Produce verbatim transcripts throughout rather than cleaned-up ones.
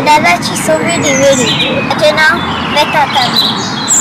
दादाची सव्वी डिवेरी. त्याचे नाव बेताताजी.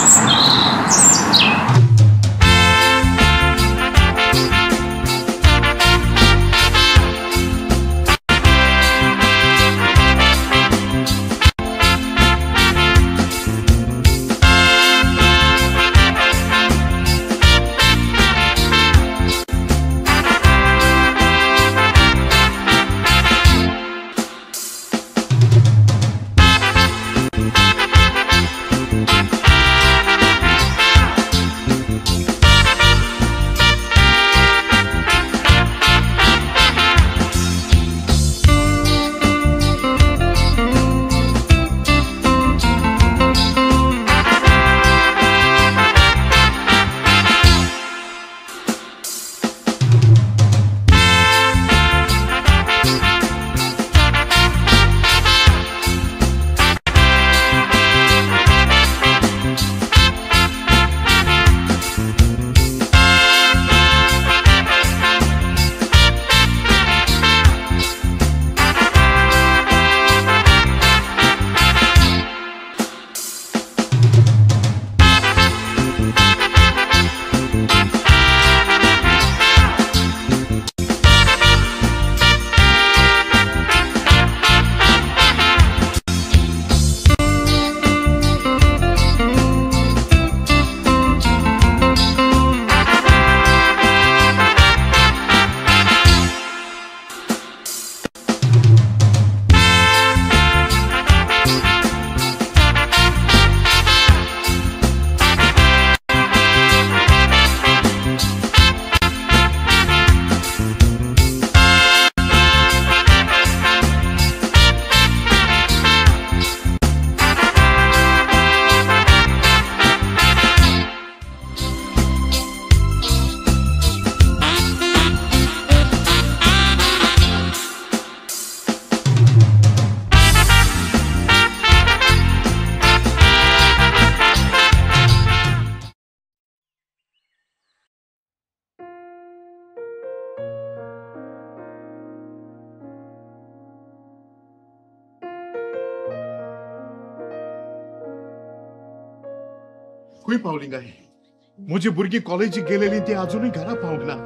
खंय पावली काय? म्हजी भुरगीं कॉलेजीक गेलेली ती अजूनय घरा पावंक ना.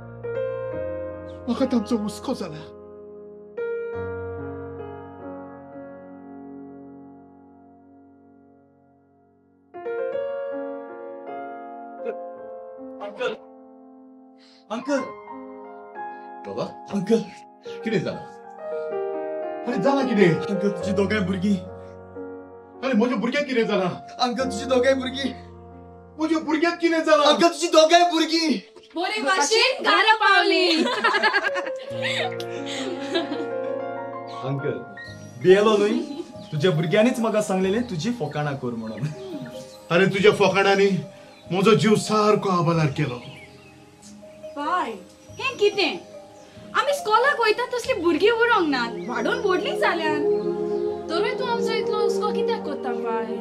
म्हाका तांचो हुस्को जाला. अंकल अंकल बाबा अंकल कितें जाला? अरे जाला कितें? अंकल तुझी दोगांय भुरगीं. अरे म्हज्या भुरग्याक कितें जाला? अंकल तुझी दोगांय भुरगीं. म्हज्या भुरग्याक कितें जाला? अंकल तुझी दोगांय भुरगीं. बोरे भाशेन घरा पावली. अंकल बेलो न्हय, तुझ्या भुरग्यांनीच म्हाका सांगलेलें तुजी फोकाणां कर म्हणून. अरे तुझ्या फोकाणांनी म्हजो जीव सारको आबलार केलो. बाय हे कितें? आमी स्कॉलाक वयता तसली भुरगीं उरोंक नात, वाडून बोडली जाल्यान. तरूय तूं आमचो इतलो हुस्को कित्याक कोत्ता बाय?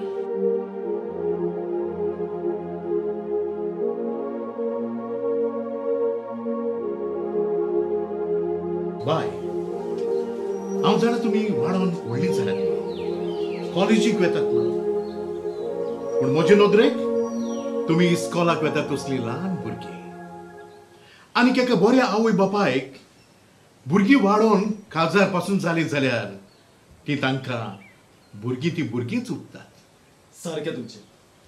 बाय हांव जाणा तुमी वाडोन व्हडलीं जाल्यात, कॉलेजीक वेतात म्हणून, पूण म्हजे नदरेक तुमी इस्कॉलाक वेतात तसली ल्हान भुरगीं. आनी एका बऱ्या आवय बापायक भुरगीं वाडोन काजार पासून जाली जाल्यार ती तांकां भुरगीं ती भुरगींच उरतात. सारकें तुमचें.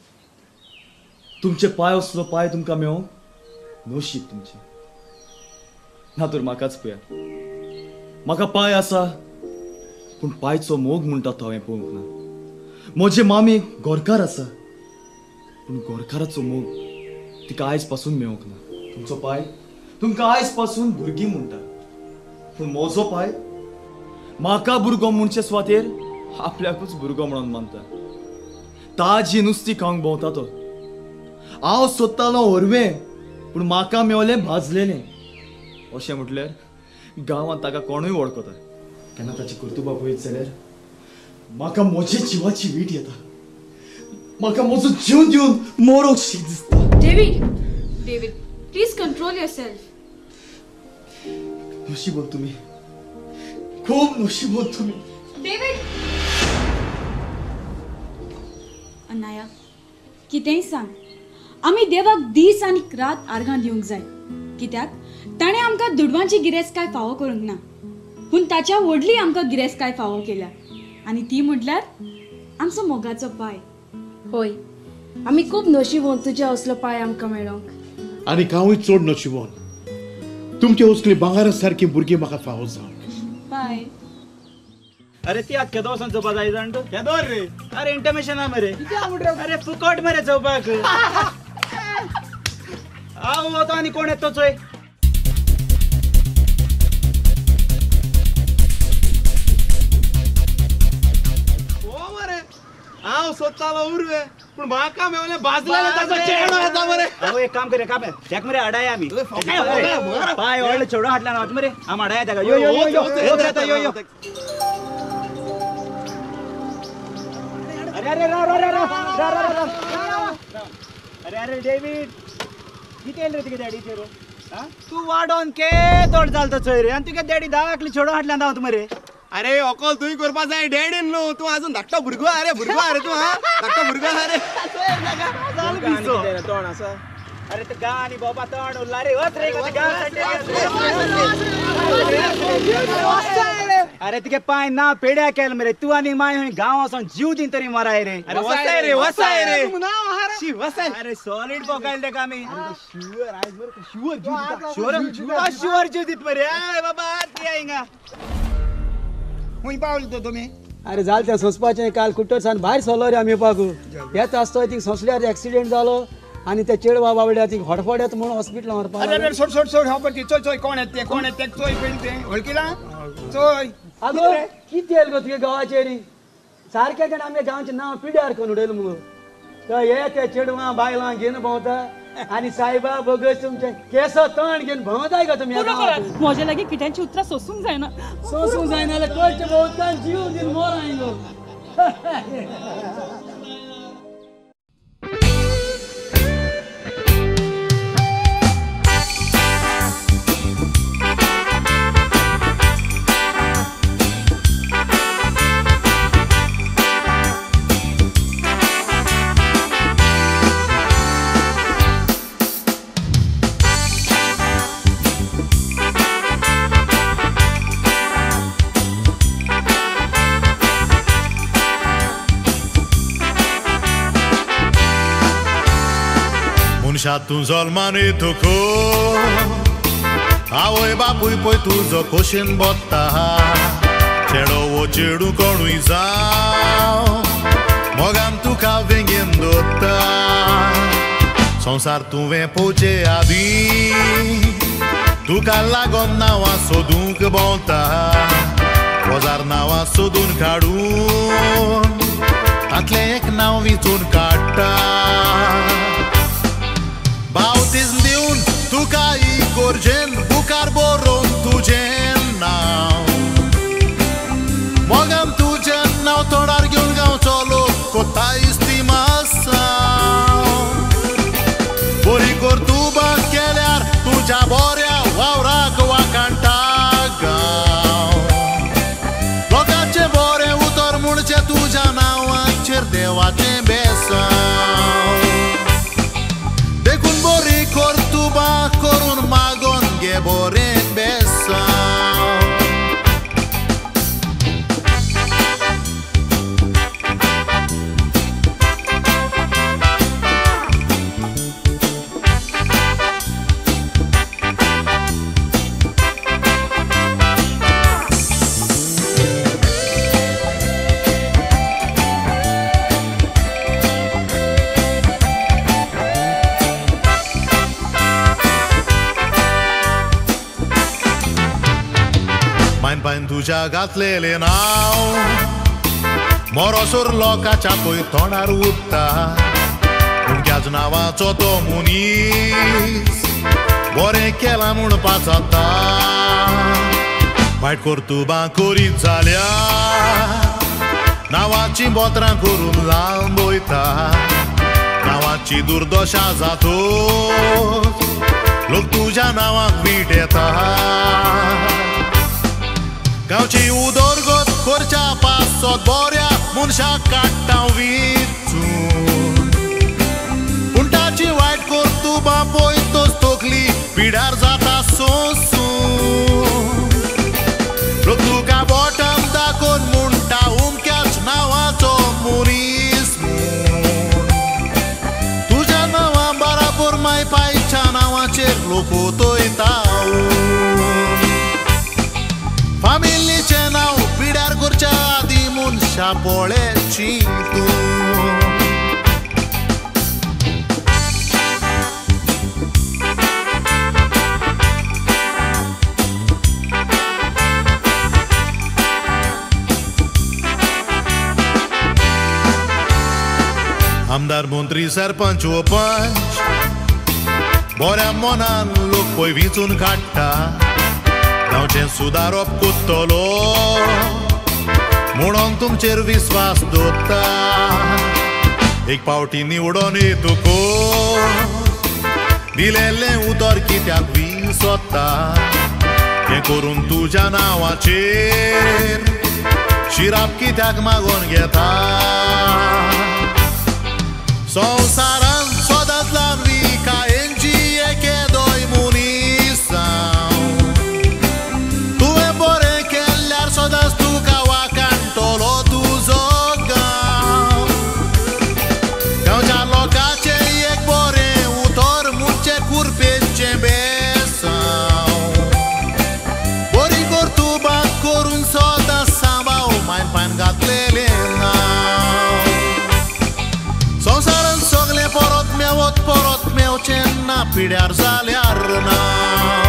तुमचे पांय असलो पांय तुमकां मेळोवंक नशीब तुमचें. ना तर म्हाकाच पळया, म्हाका पांय आसा पूण पांयचो मोग म्हणटा तो हांवें पळोवंक ना. म्हजे मामीक गोरकार आसा पूण गोरकाराचो मोग तिका आयज पासून मेळोंक ना. तुमचो पांय तुमकां आयज पासून भुरगीं म्हणटा, पूण म्हजो पांय म्हाका भुरगो म्हणचे सुवातेर आपल्याकूच भुरगो म्हणून मानता. ताजी नुस्ती खावंक भोंवता तो. हांव सोदतालो हरवें पूण म्हाका मेवलें भाजलेलें. अशें म्हटल्यार गांवांत ताका कोणूय वळखता. केन्ना ताची कर्तुबां पळयत जाल्यार म्हाका म्हजे जिवाची वीट येता. म्हाका म्हजो जीव दिवन मरोंक शीक दिसता. David David please control yourself. नशिबोत तुम्ही, खूब नशिबोत तुम्ही. डेविड अनाया कितेंय सांग आमी देवाक दीस आनी रात आर्गां दिवंक जाय कित्याक ताणें आमकां दुडवांची गिरेस्त काय फावो करूंक ना पूण ताच्या व्हडली आमकां गिरेस्त काय फावो केल्या आनी ती म्हटल्यार आमचो मोगाचो पाय होय आमी खूब नशिबोन तुजे असलो पाय आमकां मेळोंक आनी हांवूय चड नशिबोन तुमचे असली भांगारा सारकी भुरगीं म्हाका फावो जावंक पाय अरे ती अख्ख्या दोसांत चोवपा जाय जाण तूं केदो रे अरे इंटरमेशन हा मरे अरे फुकट मरे चोवपाक हांव वता आनी कोण येतो चोय हांव सोदतालो उरवे पूण म्हाका मेवले बाजलेले ताचो चेडो येता मरे हांव एक काम करे काम तेक मरे हाडाय आमी पाय व्हडले चेडो हाडला ना मरे आम हाडाय तेका यो यो यो यो यो यो अरे अरे राव राव राव राव राव राव अरे अरे डेविड कितें रे तुगे डॅडीचे रे तूं वाडोन के तोड जालतो चोय रे आनी तुगे डॅडी धाकली चेडो हाडला ना मरे अरे अकल तुय करपा जाय डॅडीन न्हू तूं आजून धाकटो भुरगो अरे भुरगो अरे तूं हा धाकटो भुरगो अरे तोंड आसा अरे ते गाणी बाबा तोंड उरला रे वच रे अरे तुगे पाय ना पेड्या केल मरे तूं आनी माय हूंय गांव वचोन जीव दिन तरी मराय रे अरे वसाय रे वसाय रे शी वसाय अरे सॉलिड बोकायल ते कामी शुअर आज मरे शुअर शुअर शुअर जीव दित मरे अरे बाबा ती आईंगा हुंय पावले तो तुमी अरे जाल त्या सोंसपाचें काल कुट्टरसान भायर सरलो रे आमी येवपाक येत आसतो थिंग सोंसल्यार एक्सिडेंट जालो आनी ते चेडवा बाबड्या थिंग हडफड येता म्हणून हॉस्पिटलांत व्हरपाक अरे अरे सोड सोड सोड हांव पण चोय चोय कोण येत ते कोण येत ते चोय पयली ते वळखिला चोय आगो कितें येल गो तुगे गांवाचेर सारकें जाण आमगे गांवचें नांव पिड्यार करून उडयलें मुगो तो हे ते चेडवां बायलां घेवन भोंवता आनी सायबा भगत तुमचे केस तण घेवन भोंवताय गो तुमी म्हजे लागीं कित्याची उतरां सोसूंक जायना सोसूंक जायना जाल्यार कळचे भोंवतान जीव दिन मोराय गो मनशातूं जल्मान येतको आवय बापूय पळय तुजो खोशेन बोत्ता चेडो वो चेडू कोणूय जावं मोगान तुका वेंगेन दोत्ता संवसार तुवें पोवचे आदीं तुका लागोन नांवां सोदूंक भोंवता वजार नांवां सोदून काडून तातलें एक नांव विचून काडटा बावतीज दिवन तुका इगोर्जेन बुकार बरोवन तुजें नांव मोगान तुजें नांव तोंडार घेवन गांवचो लोक कोता इस्तिमासा बरी कोर तूं बाग केल्यार तुज्या बऱ्या वावराक वाकांटा गांव लोकांचें बरें उतर म्हणचें तुज्या नांवाचेर देवाचें बेसांव देखून बरी कोर तूं बाग करून मागोन घे बरें बेसांव पायन तुज्या घातलेलें नांव मोरोसोर लोकाच्या पळय तोंडार उरता उमक्याच नांवाचो तो मनीस बरें केलां म्हणपाक जाता वायट कर्तुबां करीत जाल्यार नांवाचीं बोत्रां करून लांब वयता नांवाची दुर्दशा जातो लोक तुज्या नांवाक वीट येता गांवची उदरगत करच्या पासत बऱ्या मनशाक काडटा वीज वाचून पूण ताची वायट कर्तुबां पळयतच तकली पिड्यार जाता सोंसून लोक तुका बोटाम दाखोवन म्हणटा उमक्याच नांवाचो मनीस म्हूण तुज्या नांवा बराबर माय पायच्या नांवाचेर लोक ओतयता फामिलीचें नांव पिड्यार करच्या आदीं म्हूण शापोळे चिंतून आमदार मंत्री सरपंच वो पंच बऱ्या मनान लोक पळय विचून काडटा गांवचें सुदारप कोत्तलो म्हणून तुमचेर विस्वास दवरता एक पावटी निवडून येतकच दिलेलें उतर कित्याक विसरता हें करून तुज्या नांवाचेर शिराप कित्याक मागून घेता संवसारान सोदांतल्यान विकायेंची एकेदोय मनीस तुवें बरें केल्ल्यार सदांच तुका वाकाणटलो तुजो गांव गांवच्या लोकांचें एक बरें उतर मुचे कुरपेचें बेसांव बरी कर्तुबां करून सदांच सांबाळ मायपान घातलेलें नांव संवसारान सगळें परत मेवत परत मेवचें ना पिड्यार जाल्यार नांव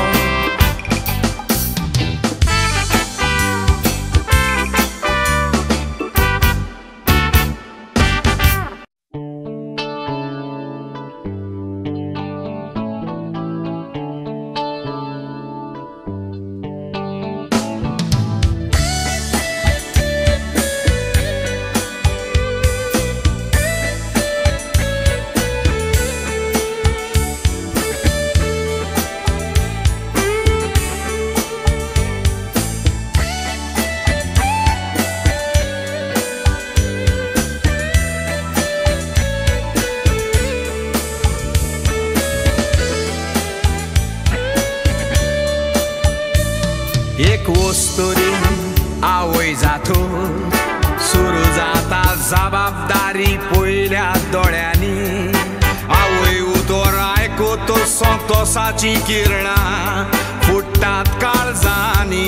एक वस्तुरी आवय जातो सुरू जाता जबाबदारी पयल्या दोळ्यांनी आवय उतर आयकतो संतोषाची किरणां फुट्टात काळजांनी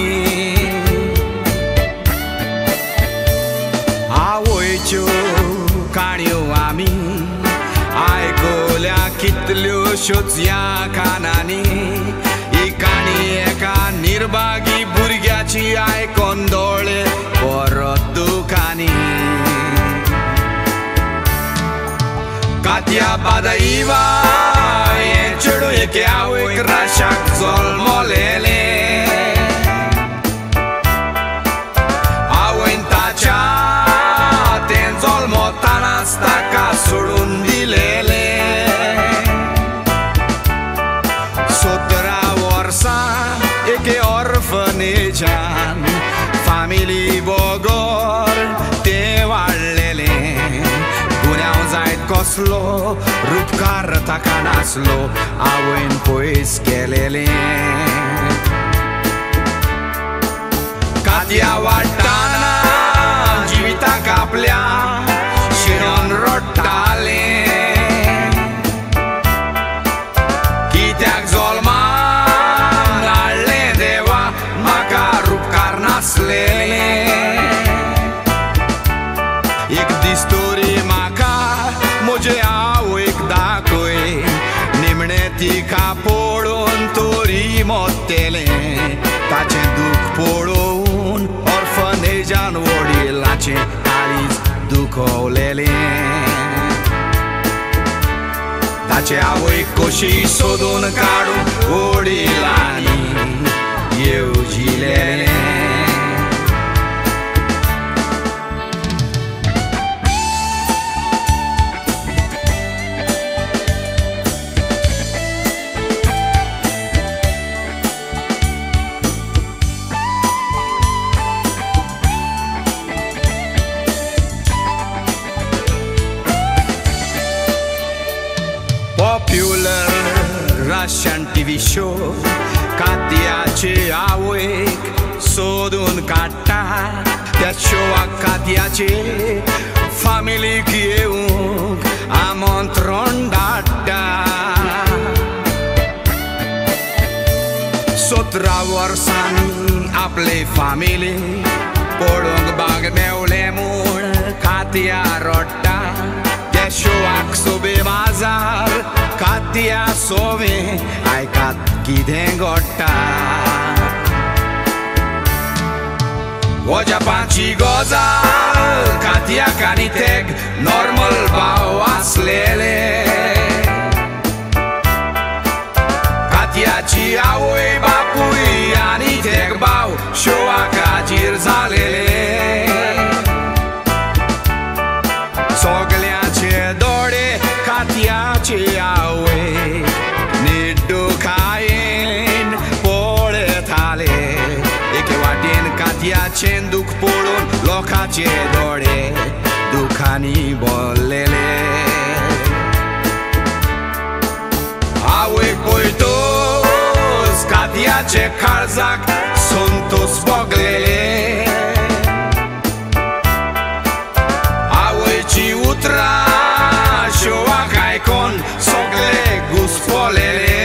आवयच्यो काणयो आमी आयकल्या कितल्योश्योच ह्या कानांनी ही काणी एका निर्भागी भुरग्याची आयकोन दोळे परत दुखांनी कात्या बादाईवा हें चेडूं एके आवयक राशाक जल्मलेलें आवयन ताच्या तें जल्मतानाच ताका सोडून दिलेलें सतरा वर्सां एके ऑर्फनेजान फामिली बोगोर तें वाडलेलें गुन्यांव जायत कसलो रूपकार ताका नासलो आवयन पयस केलेलें कात्या वाडटाना जिविताक आपल्या शिणोन रडटालें कित्याक जल्मान हाडलें देवा म्हाका रूपकार नासलेलें एक दीस तरी म्हाका म्हजे आवयक दाखय निमणें तिका पळोवन तरी मोत्तेलें ताचें दूख पळोवन ऑर्फनेजान वडिलाचें काळीज दुखवलेलें ताचे आवयक कशी सोदून काडून वडिलांनी येवजिलेलें दूरदर्शन टीव्ही शो कात्याचे आवयक सोदून काडटा त्या शोवाक कात्याचे फामिलीक येवंक आमंत्रण धाडटा सतरा वर्सांनी आपले फामिली पळोवंक बाग मेवले म्हूण कात्या रडटा त्या शोवाक सोबे बाजार कात्या सोवे आयकात कितें घडटा वजापाची गजाल कात्याक आनी तेग नॉर्मल भाव आसलेले कात्याची आवय बापूय आनी तेग भाव शोवाक हाजीर जालेले सगल्याचे दोळे कात्याचे आवय निड्डुकायेन पळयताले एके वाटेन कात्याचें दूख पळोवन लोकांचे दोळे दुखांनी भरलेले आवय पळयतोच कात्याचे काळजाक संतोष भोगलेले आवयची उतरां शोवाक आयकोन सगळे घुस्पलेले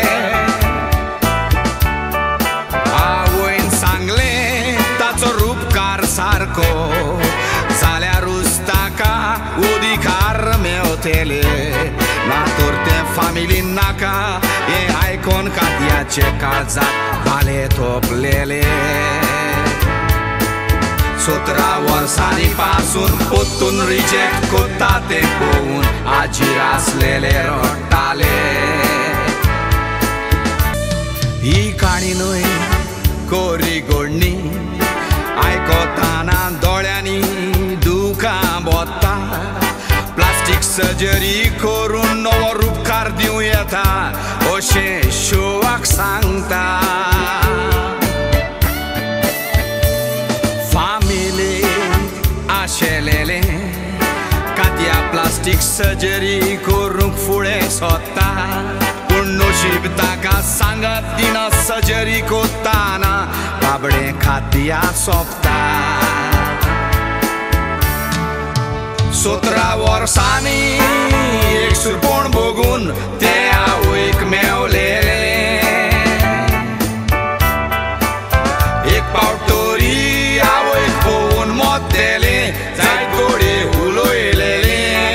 आवयन सांगलें ताचो रूपकार सारको जाल्यारूच ताका उदिकार मेवतले ना तर ते फामिलीन नाका हे आयकोन कात्याचे काळजाक भाले तोपलेले सतरा वर्सांनी पासून पोत्तून रिजेक्ट कोत्ता ते पळोवन आजीर आसलेले रडटाले ही काणी न्हय कोरी घडणी आयकोताना दोळ्यांनी दुखां बोत्ता प्लास्टीक सर्जरी करून नवो रूपकार दिवं येता अशें शोवाक सांगता फामिली आशेलेले कात्या प्लास्टीक सर्जरी करूंक फुडें सोदता पूण नशीब ताका सांगत दिना सर्जरी कोत्ताना बाबडें कात्या सोंपता सतरा वर्सांनी एक सुरपण बघून ते आवयक मेवलेले एक पावटोरी आवयक पळोवन मोतेले जाय गोडे उलोयलेले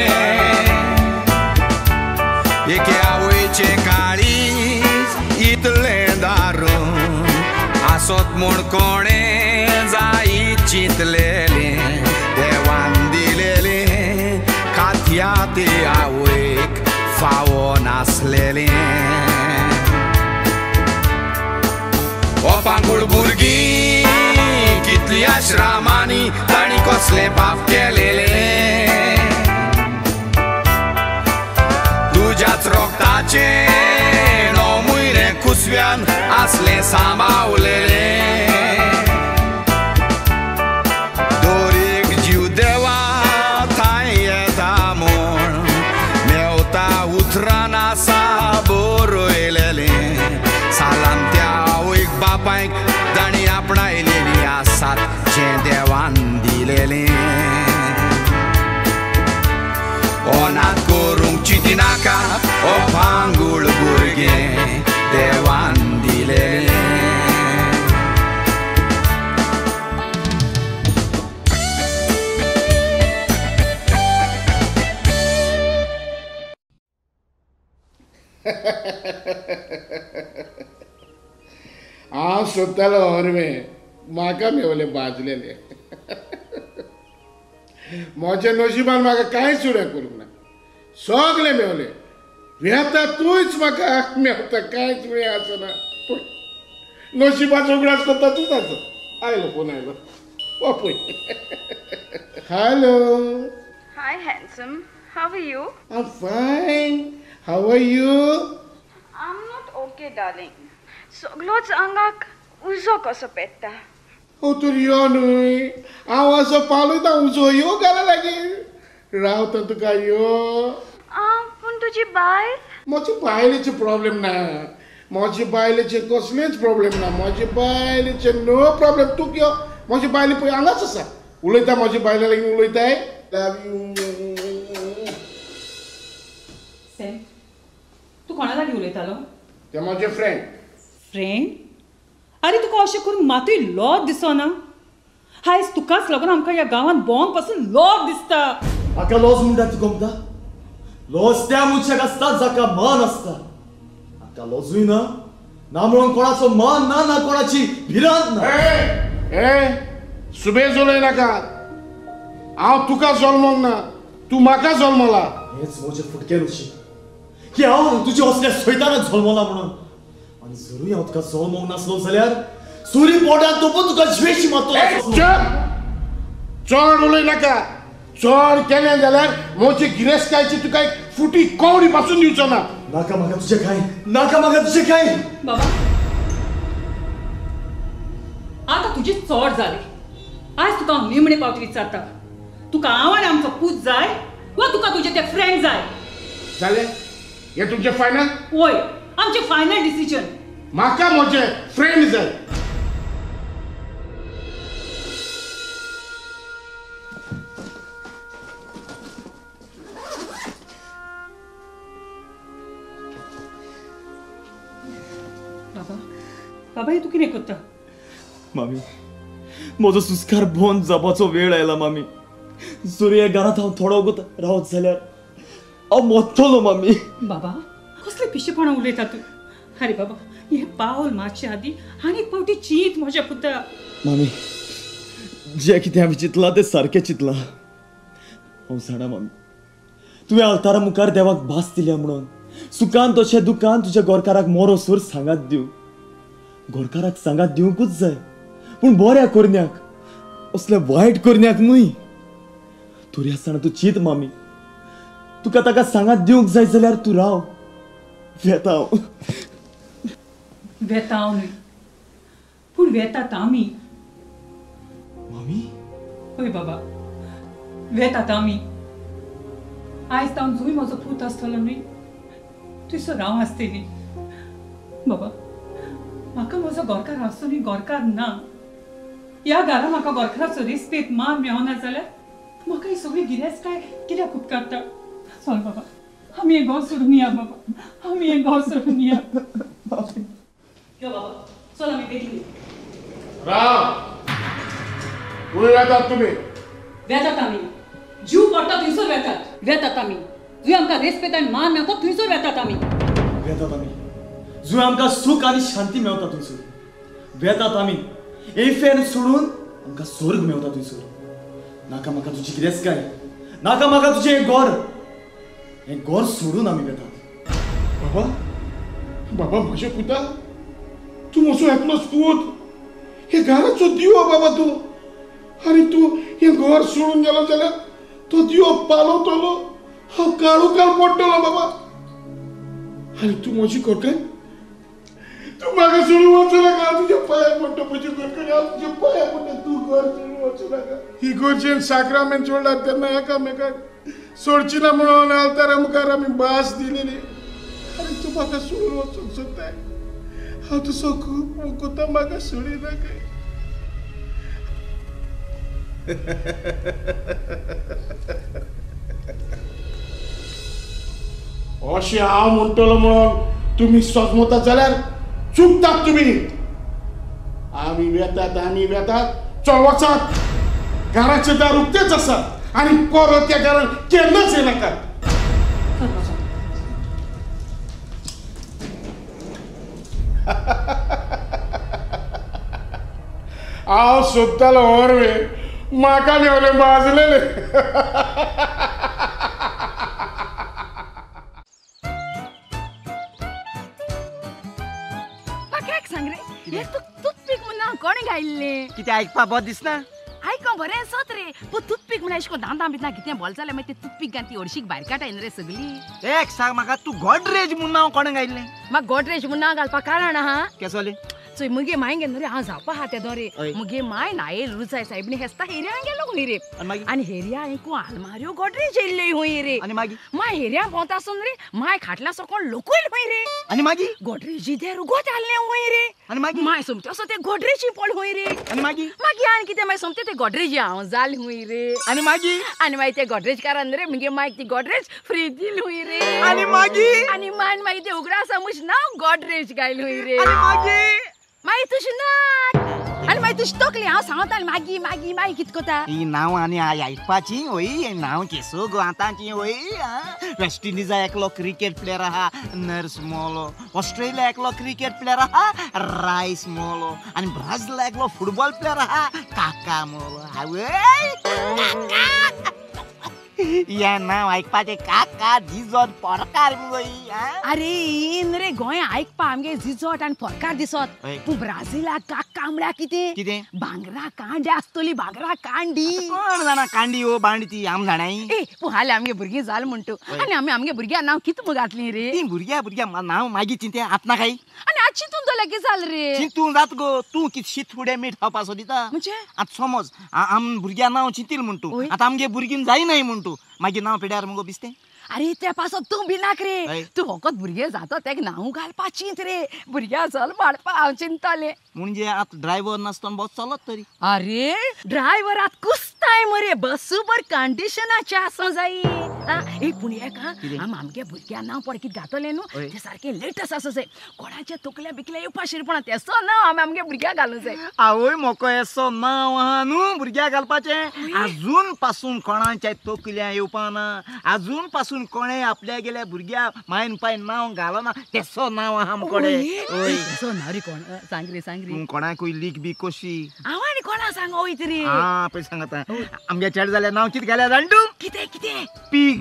एके आवयचे काळीज इतलें दारूण आसत म्हूण कोणें जाय चिंतलेले देवान दिलेले कात्या ते आवयक फावो नासलेले ओपांगूळ भुरगीं कितलीं आश्रामांनी तांणी कसले पाप केलेले तुज्याच रोगताचे णव म्हयने कुसव्यान आसले सांबावलेले दोरेक जीव देवा थंय येता म्हूण मेवता उतरान आसा बरयलेले सालान त्या आवयक बापायक तांणी आपणायलेली आसात जें देवान दिलेलें अनाथ करूंक चिंतिनाका ओ भांगूळ भुरगें देवान दिलेलें हांव सोदतालो हरवे म्हाका मेवले बाजलेले म्हज्या नशिबान म्हाका कांयच फुडें करूंक ना सगळे मेवले वेता तूंच म्हाका मेवता कांयच फुडें आसना पूण नशिबाचो उगडास करता तूंच आसा आयलो फोन आयलो ओ पळय hello hi handsome how are you I am fine how are you I am not okay darling सगळोच आंगाक उजो कसो पेट्टा हो तर यो न्हय हांव असो पालयता उजो यो घाला लागीं रावता तुका यो आ पूण तुजी बायल म्हजे बायलेचे प्रॉब्लेम ना म्हजे बायलेचे कसलेच प्रॉब्लेम ना म्हजे बायलेचे नो प्रॉब्लेम तू कियो म्हजे बायले पळय हांगाच आसा उलयता म्हजे बायले लागीं उलयताय लव यू सॅम तू कोणा लागीं उलयतालो ते म्हजे फ्रेंड फ्रेंड अरे तुका अशें करून मातूय लॉज दिसना हायस तुकाच लागून आमकां ह्या गांवांत भोंवंक पासून लॉज दिसता म्हाका लॉज म्हणटा तूं गमता लॉज त्या मनशाक आसता जाका मान आसता म्हाका लॉजूय ना ना म्हणून कोणाचो मान ना ना कोणाची भिरांत ना ए सुबेज उलय नाका हांव तुका जल्मोंक ना तू म्हाका जल्मला हेच म्हजें फुटकें नशीब की हांव तुजे असल्या सैतानाक जल्मला म्हणून आनी जरूय हांव तुका जल्मोंक नासलो जाल्यार सुरी पोटांत तोपून तुका ज्वेशी मारतलो चड उलय नाका चड केलें जाल्यार म्हजे गिरेस्तकायची तुका एक फुटी कवडी पासून दिवचो ना नाका म्हाका तुजें कांय नाका म्हाका तुजें कांय बाबा आतां तुजी चड जाली आज तुका हांव निमणे पावटी विचारता तुका हांव आनी आमचो पूत जाय वा तुका तुजे ते फ्रेंड जाय जालें हें तुमचें फायनल वय आमचें फायनल डिसिजन म्हाका म्हजे फ्रेंड जाय बाबा बाबा हे तू कितें करता मामी म्हजो सुस्कार बंद जावपाचो वेळ आयला मामी जरी ह्या घरांत हांव थोडो वगत रावत जाल्यार हांव मोडटलो मामी बाबा कसले पिशेपणा उलयता तूं अरे बाबा हे पावल मातशे आदी आनी एक फावटी चीत म्हज्या पुता मामी जें कितें हांवें चिंतलां तें सारकें चिंतलां हांव जाणा मामी तुवें अवतारा मुखार देवाक भास दिल्या म्हणून सुखान तशें दुखान तुज्या गोरकाराक मोरो सूर सांगात दिवं गोरकाराक सांगात दिवंकूच जाय पूण बऱ्या करण्याक असल्या वायट करण्याक न्हय तरी आसतना तूं चिंत मामी तुका ताका सांगात दिवंक जाय जाल्यार तूं राव वेता हांव वेता हांव न्हय पूण वेतात आमी मामी हय बाबा वेतात आमी आयज तावन जूय म्हजो पूत आसतलो न्हय थंयसर हांव आसतली बाबा म्हाका म्हजो गोरकार आसूं न्हय गोरकार ना ह्या घरा म्हाका गोरकाराचो रिस्पेत मान मेळना जाल्यार म्हाका ही सगळी गिरेस्तकाय कित्याक उपकारता चल बाबा आमी हें घर सोडून या बाबा आमी हें घर सोडून या यो बाबा चल आमी बेगीन राव खंय वेतात तुमी वेतात आमी जीव पडटा थंयसर वेतात वेतात आमी जूय आमकां रेस्पेत आनी मान मेळटा थंयसर वेतात आमी वेतात आमी जूय आमकां सूख आनी शांती मेळटा थंयसर वेतात आमी एफेर सोडून आमकां स्वर्ग मेळटा थंयसर नाका म्हाका तुजी गिरेस्तकाय नाका म्हाका तुजें हें घर हें घर सोडून आमी वेतात बाबा बाबा म्हजे पुता तूं म्हजो एकलोच पूत हे घराचो दिवो बाबा तूं आनी तूं हें घर सोडून गेलो जाल्यार तो दिवो पालवतलो हांव काळोखार पडटलो बाबा आनी तूं म्हजी कोटेन तू म्हाका सोडून वचू नाका हांव तुज्या पांयां पडटा म्हजे घरकडे हांव तुज्या पांयां पडटा तूं घर सोडून वचू नाका ही गोरजेन साक्रामेंट सोडलात तेन्ना एकामेकाक सोडची ना म्हणून अवतारा मुखार आमी भास दिलेली आनी तूं म्हाका सोडून वचूंक सोदताय हांव तुजो खूब मुकुता म्हाका सोडी नाका अशें हांव म्हणटलो म्हणून तुमी सोजमता जाल्यार चुकतात तुमी आमी वेतात आमी वेतात चल वचात घराचे दार उक्तेच आसात आनी परत त्या घरान केन्नाच येनाकात हांव सोदतालो हरवे म्हाका मेवले बाजलेले सांग रे हे तू टूथपिक म्हणून कोणी घायल्ले कितें आयकपा बरें दिसना आयको बरें सत रे पूण टूथपिक म्हणून अशें करून धांदां भितना कितें बोल जाल्यार मागीर ते टूथपिक घालून ती हरशीक भायर काडटा रे सगळी एक सांग म्हाका तू गोडरेज म्हणून हांव कोणें घायल्लें म्हाका गोडरेज म्हणून घालपाक कारण आहा केसोले चोय मुगे माय गेलो रे हांव जावपा हा ते दोरे ओय. मुगे माय नाये रुचाय साहेबनी हेस्ता हेऱ्या गेलो हुई रे आनी हेऱ्या एकू आलमाऱ्यो गोडरेज येयल्ले हुई रे आनी मागी माय हेऱ्या पोतासून रे माय खाटला सकळ लोकल हुई रे आनी मागी गोडरेजी ते रुगोत आल्ले हुई रे आनी मागी माय सोमते असो ते गोडरेजी पळ हुई रे आनी मागी मागी आनी कितें माय सोमते ते गोडरेजी हांव जाल हुई रे आनी मागी आनी मागीर ते गोडरेज कारान रे मुगे माय ती गोडरेज फ्री दिल हुई रे आनी मागी आनी मान मागीर ते उगडा समज नांव गोडरेज गायल हुई रे आनी मागी मागीर तुजी नाक आनी मागीर तुजी तकली हांव सांगतालें मागी मागी मागीर कितें कोता ही नांव आनी आयकपाची होई नांव केसो गो आतांची होई वेस्ट इंडिजा एकलो क्रिकेट प्लेयर आहा नर्स मोलो ऑस्ट्रेलिया एकलो क्रिकेट प्लेयर आहा रायस मोलो आनी ब्राझील एकलो फुटबॉल प्लेयर आहा काका मोलो आवय या नांव आयकपाचे काका जिजोत पोरकार मुगोई अरे इन रे गोंय आयकपा आमगे जिजोट आनी पोरकार दिसत पूण ब्राझीलाक काका म्हळ्यार कितें कितें भांगरा कांडी आसतली भांगरा कांडी कोण जाणा कांडी ओ बांडी ती आम जाणाय ए पूण हाले आमगे भुरगीं जाल म्हणटू आनी आमी आमगे भुरग्यां नांव कितें मुग घातलीं रे ती भुरग्या भुरग्या नांव मागी चिंते आतना काय आनी आज चिंतून जाल्यार कितें जालें रे चिंतून जात गो तूं कितें शीत फुडें मीठ खावपाचो दिता म्हणजे आतां समज आम भुरग्या नांव चिंतील म्हणटू आतां आमगे भुरगीन जायनाय म्हणटू मागीर नांव पिड्यार मुगो बिस्तें अरे त्या पासो तूं भिनाक रे हय. तूं फकत भुरगे जाता तेका नांव घालपाचींच रे भुरग्यां चल वाडपा हांव चिंतालें म्हणजे आतां ड्रायव्हर नासतना बस चलत तरी अरे ड्रायव्हरात कुस्ताय मरे बसू बर कंडिशनाचे आसूं जायी ए पूण एक आम आमगे भुरग्यां नांव पड कितें घातलें न्हू तें सारकें लेटस्ट आसूं जाय कोणाचे तकल्या बिकल्या येवपा शिरपणा तेसो नांव आमी आमगे भुरग्याक घालूं जाय आवय मोको एसो नांव आहा न्हू भुरग्याक घालपाचें आजून पासून कोणाच्या तकल्या येवपा ना आजून पासून कोणे आपल्या गेल्या भुरग्या मायन पाय नांव घालना तेसो नांव आहा मुकोडे तेसो नांव रे कोण सांग रे सांग रे तूं कोणाकूय लीक बी कशी हांव आनी कोणा सांग वयत रे हा पळय सांगता आमगे चेड जाल्यार नांव कितें घाल्या जाण तूं कितें कितें पीग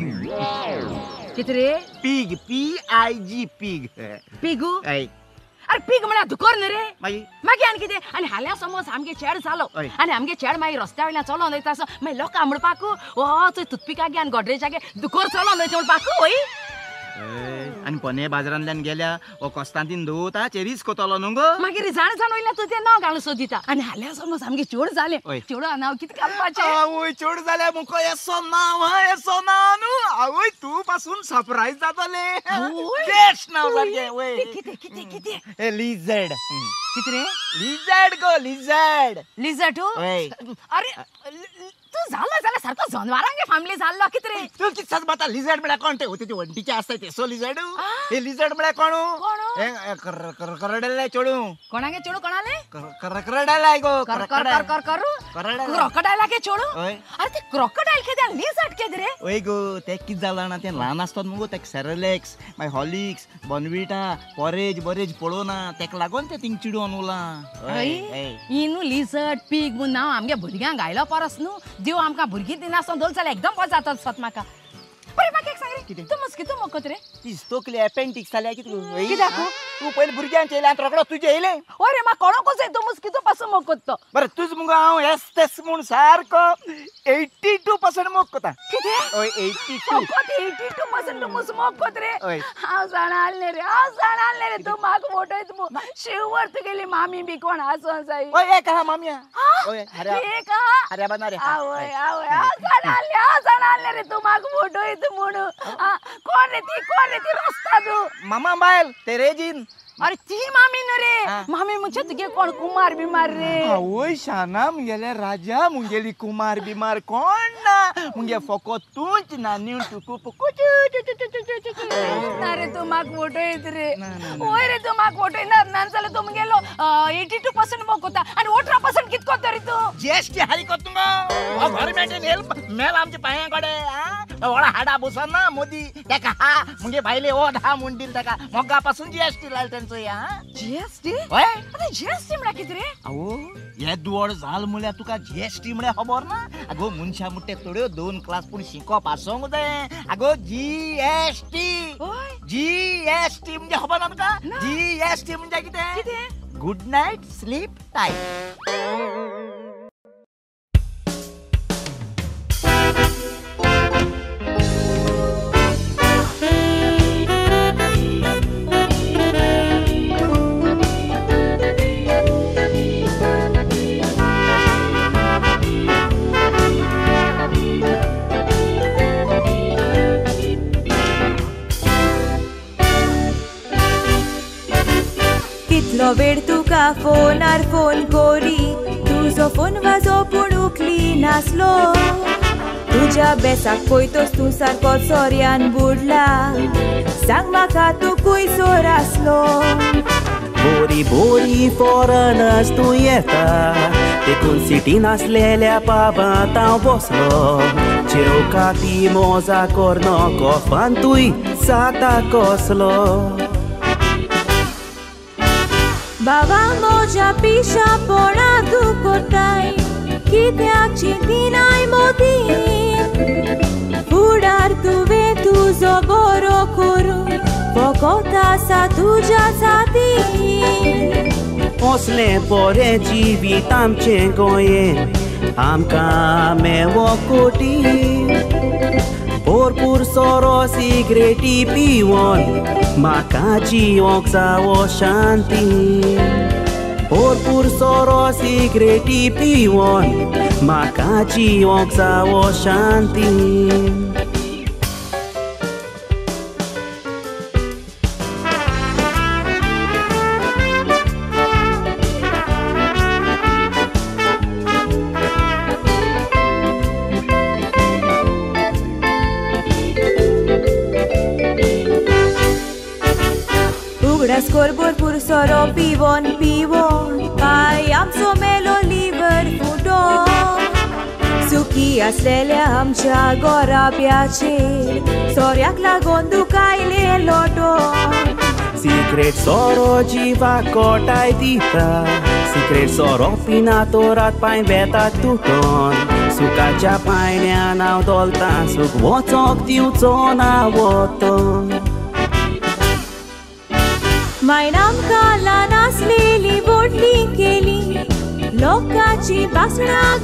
कितें रे pig P I G pig पिगू हय अरे पीग म्हळ्यार दुकोर न्ही रे मागीर मागीर आनी कितें आनी हाल्या समज आमगे चेड जालो हय. आनी आमगे चेड मागीर रस्त्या वयल्यान चलोन वयता आसो मागीर लोकां म्हणपाकू ओ थंय तुतपिकागे आनी गोडरेजागे दुकोर चलोन वयता म्हणपाकू वय आनी पोने बाजारांतल्यान गेल्या हो कोस्तांतीन दवरता चेरीच कोतलो न्हू गो मागीर जाण जाण वयल्यान तूं तें नांव घालून सोदिता आनी हाल्या समज आमगे चेड जालें हय. चेडा नांव कितें घालपाचें आवय चेड जाल्यार मुको एसो नांव हा एसो नांव न्हू आवय तूं पासून सरप्रायज जातले आवय. बेस्ट नांव सारकें वय कितें कितें कितें लिझर्ड कितें रे लिझर्ड गो लिझर्ड लिझर्ड वय अरे तूं जालो जाल्यार सारको जनवारांगे फॅमिली जाल्लो कितें रे तूं कितें सांग बाता लिझर्ड म्हळ्यार कोण ते होते वंटीचे आसताय तेसो लिझर्ड हे लिझर्ड म्हळ्यार कोण हे करडेले चेडू कोणागे चेडू कोणाले करकरडेले गो कर कर कर कर करू क्रोकोडायलागे चेडू हय अरे ते क्रोकोडायल केदें लिझर्ड केदें रे ओय गो ते कितें जालां जाणा तें ल्हान आसतात मुगो तेका सेरेलेक्स मागीर हॉलिक्स बॉर्नविटा पॉरेज बरेज पळोवना तेका लागून ते थिंग चिडून उरलां इनू लिझर्ड पीग म्हूण नांव आमगे भुरग्यांक घायलो परस न्हू देव आमकां भुरगीं दिनासतना दोन जाल्यार एकदम बरें जाता दिसत म्हाका बरें म्हाका एक सांग रे कितें तूं मस्कितो मोकोत रे ती तोकली एपेंडिक्स जाल्यार कितें कित्याक तूं पयलीं भुरग्यांचे येयलें आनी रोकडो तुजे येयलें ओय रे म्हाका कोणोकूच जाय तूं मस्कितो पासून मोकोत तो बरें तुज मुगो हांव एस तेस म्हूण सारको एटी टू पर्संट मोग कोता कितें ओय एटी टू फकत एटी टू पर्संट तूं मुस मोकोत रे ओय. हांव जाणाले रे हांव जाणाले रे तूं म्हाका फोटोयत मू शिवर तुगेली मामी बी कोण आसूं जाय ओय एक आहा मामिया ओय हऱ्या एक आहा हऱ्या बना रे आवय आवय हांव जाणाले हांव जाणाले रे तूं म्हाका फोटोयत म्हणून कोण रे ती कोण रे ती रस्ता तूं मामा बायल ते रेजीन अरे ती मामी न्हू रे मामी म्हणजे तुगे कोण कुमार बिमार रे आवय शाना मुगेले राजा मुगेली कुमार बिमार कोण ना मुगे फकत तूंच ना न्यू टुकू पुकू ना रे तूं म्हाका फोटोयत रे ओय रे तूं म्हाका फोटोयनात ना जाल्यार तूं मुगेलो एटी टू पर्संट मोग कोता आनी अठरा पर्संट कितें कोत्ता रे तूं जीएसटी हारी कोत तुंगो गव्हर्नमेंटान हेल्प मेल आमचे पांया कोडे व्हडा हाडा बसन ना मोदी तेका हा मुगे भायले ओ धा म्हूण दिल तेका मोगा पासून जीएसटी लायल तेंचो या जीएसटी हय अरे जीएसटी म्हळ्यार कितें रे आवो हे दुवड जाल म्हळ्यार तुका जीएसटी म्हळ्यार खबर ना आगो मनशा मुट्टे थोड्यो दोन क्लास पूण शिकोवप आसोंक जाय आगो जीएसटी जीएसटी म्हणजे खबर ना तुका जीएसटी म्हणजे कितें गुड नाईट स्लीप टाईम कितलो वेळ तुका फोनार फोन कोरी तुजो फोन वाजो पूण उखली नासलो तुज्या बेसाक पयतोच तूं सारको चोऱ्यान बुडला सांग म्हाका तूं खुंयसर आसलो बोरी बोरी फॉरनर्स तूं येता देखून सिटीन आसलेल्या पाबांत हांव बसलो जेवका ती मोजा कोरनो कोफान तुय जाता कसलो बाबा मोज्या पिशा पोणा तूं कोताय कित्याक चिंतिनाय मोती फुडार तुवें तुजो बरो करूं फकत आसा तुज्या साथी असले बरे जिवीत आमचे गोंयेन आमकां मेवो कोटी भरपूर सोरो सिगरेटी पिवोन म्हाका जिवंक जावो शांती भरपूर सोरो सिगरेटी पिवोन म्हाका जिवंक जावो शांती Ugrascor भरपूर सोरो पिवोन पिवोन पाय आमचो मेलो लिव्हर फुटो सुखी आसलेल्या आमच्या गोराब्याचेर सोऱ्याक लागून दुखायले लोटो सिक्रेट सोरो जिवाक कोटाय दिता सिक्रेट सोरो पिना तो रात पांय बेता तुटोन सुखाच्या पायण्यान हांव दोलतां सूख वचोंक दिवचो ना वतोन मायन आमकां ल्हान आसलेली व्हडली केली लोकांची बासणां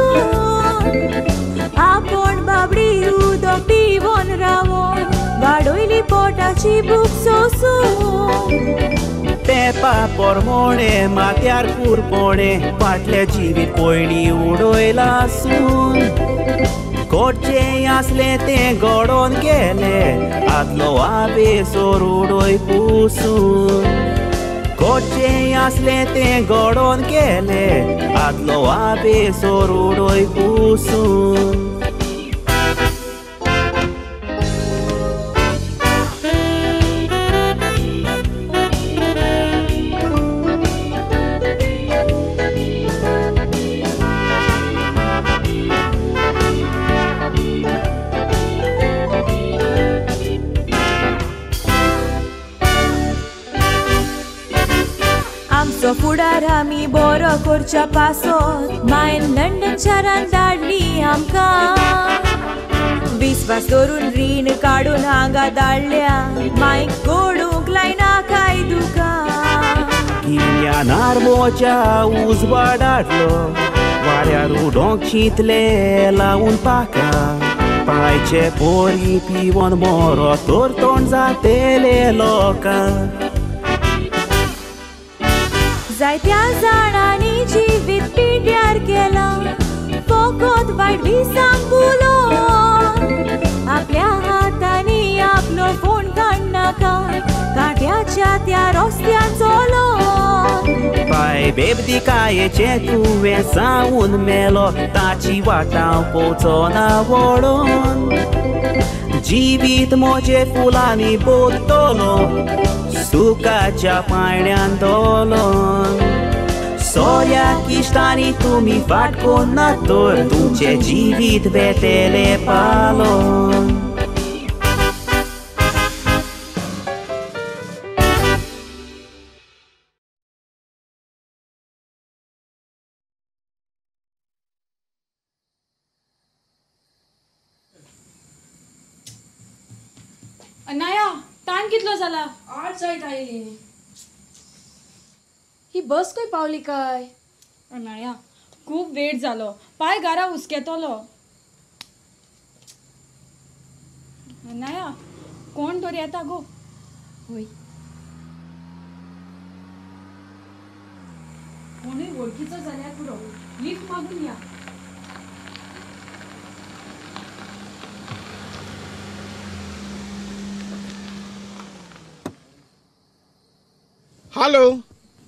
घासून आपूण बाबडी उदक पिवोन रावोन वाडोयली पोटाची भूक सोसून तेपा पोरमोणे माथ्यार कुरपोणे फाटले जिवीत पयलीं उडयला सून कोटचें आसले तें घडोवन गेले आदलो आबेसोर उडोय पुसून कोटचें आसले तें घडोवन गेले आदलो आबेसोर उडोय पुसून फुडार आमी बरो करच्या पासत मायन लंडन शारान धाडली आमकां विस्वास दवरून रीण काडून हांगा धाडल्या मायक कोडूंक लायना काय दुका किल्यानार मोच्या उजवाड हाडलो वाऱ्यार उडोंक चिंतले लावून पाका पायचे पोरी पिवोन मोरो तोर तोंड जातेले लोकां जायत्या जाणांनी जिवीत पिड्यार केला फकत वायट दिसांक भुलोन आपल्या हातांनी आपलो फोन काडनाका काट्याच्या त्या रस्त्यार चलोन पाय बेबदिकायेचे तुवें जावन मेलो ताची वाटाव पोचोना वळोन जिवीत मोजे फुलांनी बोत्तलो सुखाच्या पायण्यान दोलोन सोऱ्याक इश्टांनी तुमी फाटकोन ना तर तुमचे जिवीत वेतेले पालोन अनाया टाइम कितलो जाला आठ जायत आयली ही बस खंय पावली काय अनाया खूब वेळ जालो पाय गारा हुसकेतलो अनाया कोण तरी येता गो होय कोणी वळखीचो जाल्यार पुरो लिफ्ट मागून या हॅलो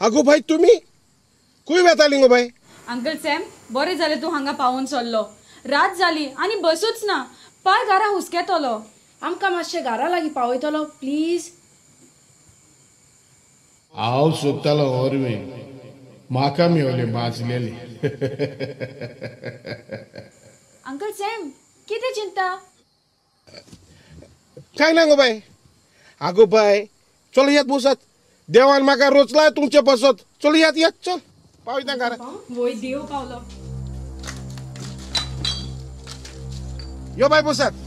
आगो बाय तुम्ही खंय वेताली गो बाय? अंकल सॅम बरें जालें तूं हांगा पावून चल्लो. रात जाली आनी बसूच ना, पाय घरा हुसकेतलो. आमकां मातशें घरा लागीं पावयतलो प्लीज. हांव सोदतालो ओरवी, म्हाका मेवले माजलेली. अंकल सॅम कितें चिंता? काय ना गो बाय. आगो बाय चल यात बसत. देवान म्हाका रोचला तुमचे बसत. चल यात यात चल पावयता घरा. वय देव पावलो. यो बाय बसत.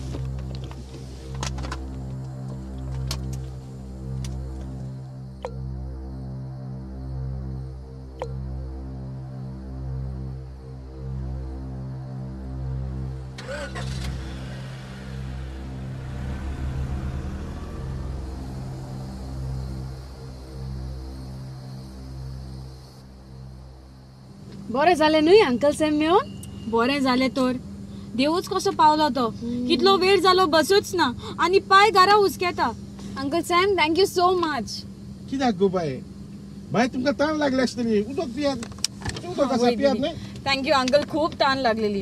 बरें जालें न्हय अंकल सॅम मेळोन? बरें जालें तर. देवूच कसो पावलो तो. कितलो वेळ जालो बसूच ना आनी पाय घरा हुसकेता. Uncle Sam thank you so much. कित्याक गो बाय? बाय तुमकां ताण लागली आसतली. उदक पियात. उदक आसा पियात न्हय? थँक्यू अंकल, खूब ताण लागलेली.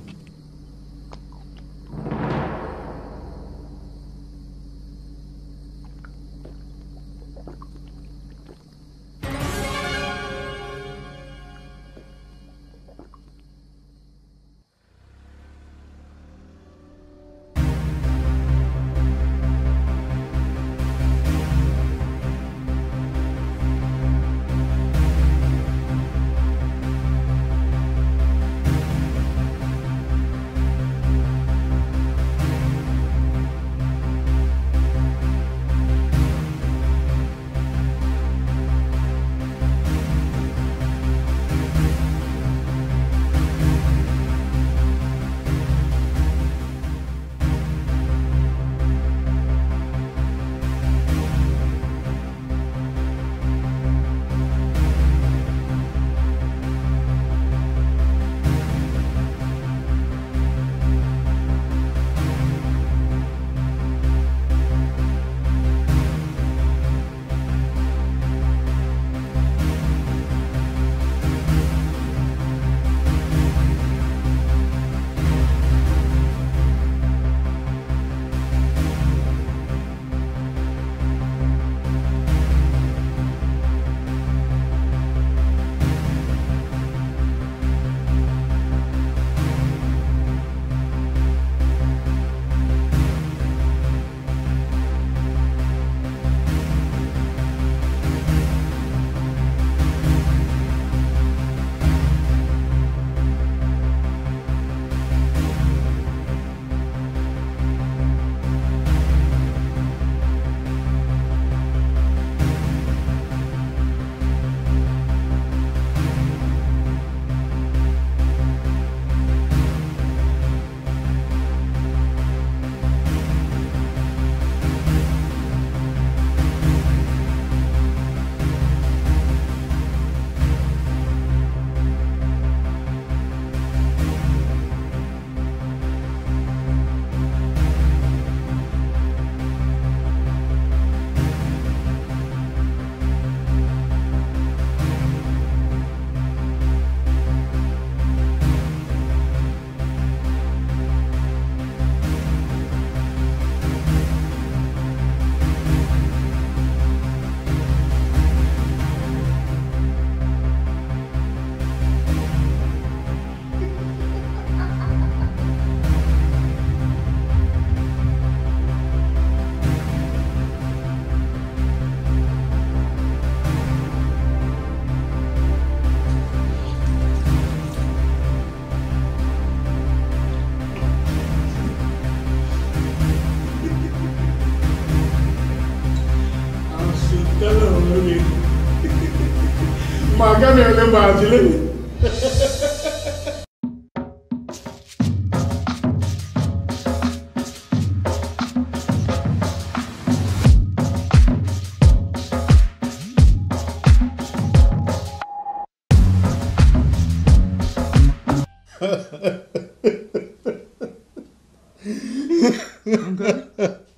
म्हाका मेवले भाजले.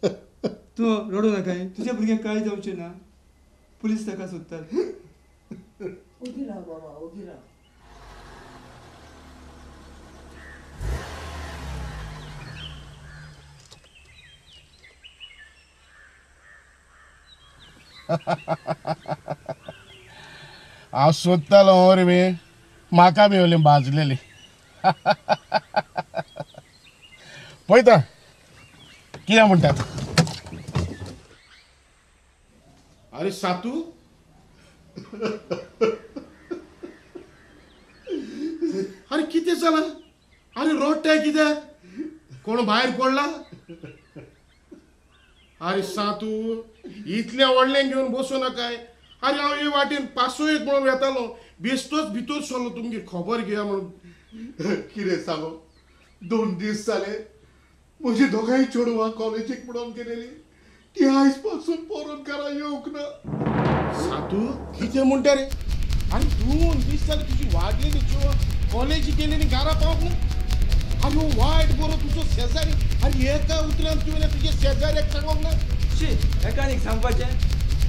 तू रडू नका, तुझ्या भुरग्यांक काय जावचें ना. पुलीस ताका सोदतात. उगी राव बाबा उगी राव. हांव सोदतालो रे बी म्हाका मेवली भाजलेली. पळयता कितें म्हणटात. अरे सातू अरे कितें जालां. अरे रोडटाय कितें कोण भायर पडला. अरे सातू इतल्या व्हडलें घेवन बसूं नाकाय. अरे हांव हे वाटेन पासोयत म्हणून येतालो बेश्टोच भितर सरलो तुमगे खबर घेया म्हणून. कितें सांगो दोन दीस जाले म्हजी दोगांय चेडवां कॉलेजीक म्हणून गेलेली ती आयज पासून परत घरा येवंक ना. सातू कितें म्हणटा रे. अरे दोन दीस जाले तुजी वाडलेली चेडवां कॉलेजीक गेलेली घरा पावंक ना. अरे हो वायट बरो तुजो शेजारी. अरे एका उतरान तुवें तुजे शेजाऱ्याक सांगोंक ना. शी एकानीक सांगपाचें.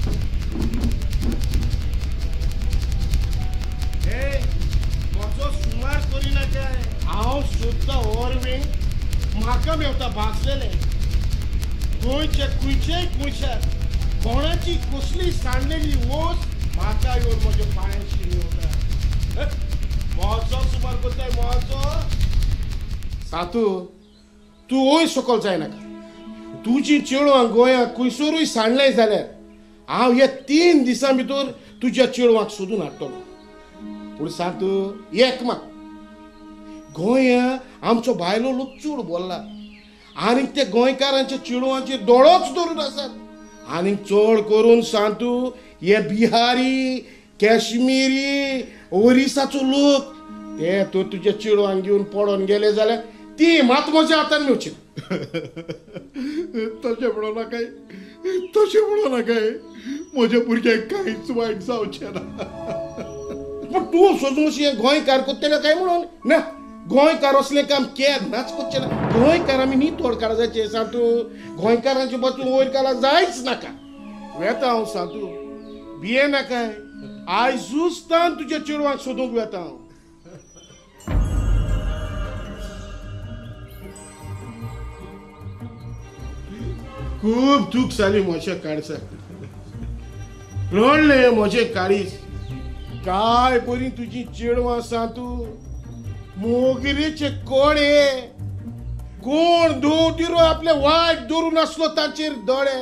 ए म्हजो सुमार करिना काय. हांव सोदता ओरवे म्हाका मेवता भाजलेले. गोंयचे खंयचेय कुशार कोणाची कसली सांडलेली वोस म्हाका येवन म्हज्या पांयांशी येवता. म्हजो सुमार करताय म्हजो. सातू तूं वयर सकयल जायनाका. तुजी चेडवां गोंयांत खंयसरूय सांडलें जाल्यार हांव हे तीन दिसां भितर तुज्या चेडवाक सोदून हाडटलो. पूण सातू एक मात गोंया आमचो भायलो लोक चड बोल्ला आनी ते गोंयकारांच्या चेडवांचेर दोळोच धरून आसात. आनी चड करून सांतू हे बिहारी काश्मीरी ओरिसाचो लोक ते तो तुज्या चेडवांक घेवन पडोन गेले जाल्यार ती मात म्हज्या हातान मेवची. तशें म्हणो नाकाय तशें म्हणो नाकाय. म्हज्या भुरग्याक कांयच वायट जावचें ना. पूण तूं सोदून अशें गोंयकार कोत्तेले काय म्हणून ना. गोंयकार असलें काम केन्नाच कोच्चें ना. गोंयकार आमी न्ही तोडकार जायचे सांतू. गोंयकारांचे बाजून वयर काला जायच नाका. वेता हांव सांतू भिये नाकाय. आयजूच तान तुज्या चेडवाक सोदूंक वेता हांव. खूब दूख जाली म्हज्या काळजाक. रडले म्हजे काळीज. काय बरी तुजी चेडवां सांतू. मोगरेचे कोडे कोण दोतिरो आपले वायट धरून आसलो ताचेर दोळे.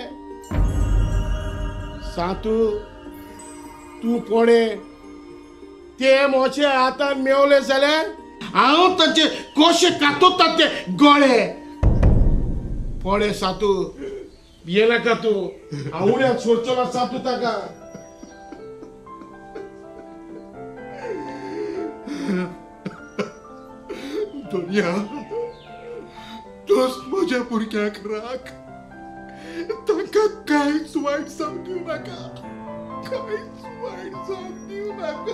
सांतू तूं पडे ते म्हज्या हातान मेवले जाल्यार हांव ताचे कशे कातोतात ते गळे. पडे सांतू भिये नाका तूं. हांव उड्याक सोडचो सांतू ताका. दुनिया तोच म्हज्या भुरग्याक राख. तांकां कांयच वायट जावंक दिवं नाका. कांयच वायट जावंक दिवं नाका.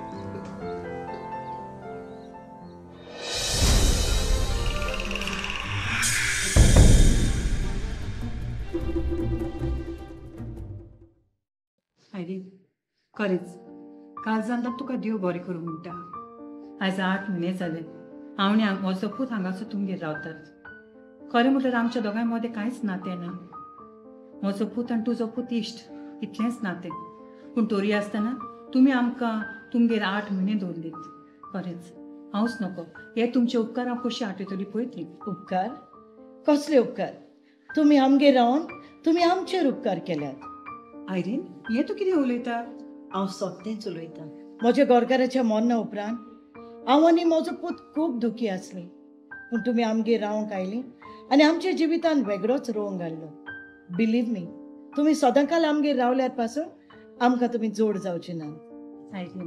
आयरीन खरेंच काल जाल्ला तुका देव बरें करूं म्हणटा. आयज आठ म्हयने जाले हांव आनी म्हजो पूत हांगासर तुमगेर रावतात. खरें म्हटल्यार आमच्या दोगांय मदें कांयच नातें ना. म्हजो पूत आनी तुजो पूत इश्ट इतलेंच नातें. पूण तोरी आसतना तुमी आमकां तुमगेर आठ म्हयने दवरलीत. खरेंच हांवच नको. हे तुमचे उपकार हांव कशी आठयतली पळयतली. उपकार कसले उपकार. तुमी आमगेर रावन तुमी आमचेर उपकार केल्यात. आयरीन हें तूं कितें उलयता. हांव सत्तेंच उलयतां. म्हज्या गोरकाराच्या मरना उपरांत हांव आनी म्हजो पूत खूब दुखी आसली. पूण तुमी आमगेर रावंक आयलीं आनी आमच्या जिवितान वेगळोच रोंग घाल्लो. बिलीव मी तुमी सदांकाल आमगेर रावल्यार पासून आमकां तुमी जोड जावची ना. आयरीन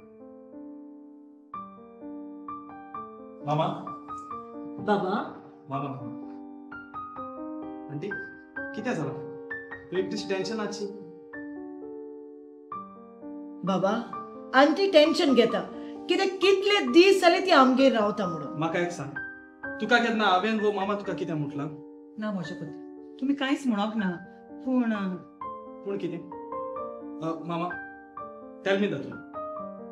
मामा बाबा मामा आंटी कितें जालां. तूं एक दीस टेन्शनाची. बाबा आंटी टेन्शन घेता कित्याक कितले दीस जाले ती आमगेर रावता म्हणून. म्हाका एक सांग तुका केन्ना हांवें वो मामा तुका कितें म्हटलां. ना म्हज्या पूत तुमी कांयच म्हणोंक ना. पूण पूण कितें मामा टेल मी जाता.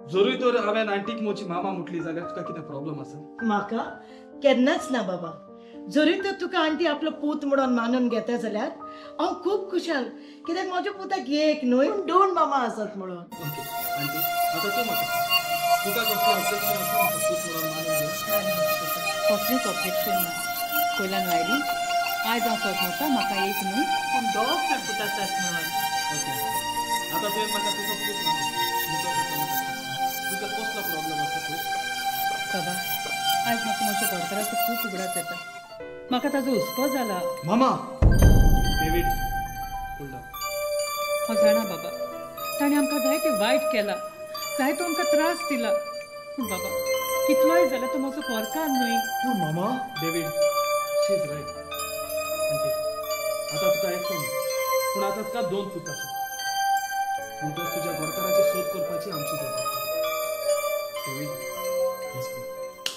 जरूय तर हांवें आंटीक मोची मामा म्हटली जाल्यार तुका कितें प्रॉब्लेम आसा म्हाका केन्नाच ना बाबा. जरी तर तुका आंटी आपलो पूत म्हणून मानून घेता जाल्यार हांव खूब खुशाल, कित्याक म्हज्या पुताक एक न्हय पूण दोन मामा आसात म्हणून. ओके आंटी आतां तूं म्हाका तुका कसलें ऑब्जेक्शन आसा म्हाका पूत म्हणून मानून घेवंक? कसलेंच ऑब्जेक्शन ना. पयल्यान आयली आयज हांव सजमता म्हाका एक न्हय पूण दोग जाण पूत आसात म्हणून. ओके आतां तुवें म्हाका तुजो पूत मानून तुका कसलो प्रॉब्लेम आसा पळय? बाबा आयज म्हाका म्हज्या घरकाराचो खूब उगडास येता. म्हाका ताजो हुस्को जाला. मामा डेविड होल्ड ऑन. हांव जाणा बाबा ताणें आमकां जायते वायट केला, जायतो आमकां त्रास दिला. पूण बाबा कितलोय जाल्यार तो म्हजो घरकार न्हय. पूण मामा David she is right. Aunty आतां तुका एक फोन पूण आतां तुका दोन पूत आसा. म्हणटच तुज्या घरकाराची सोद करपाची आमची जबाबदारी. David yes please.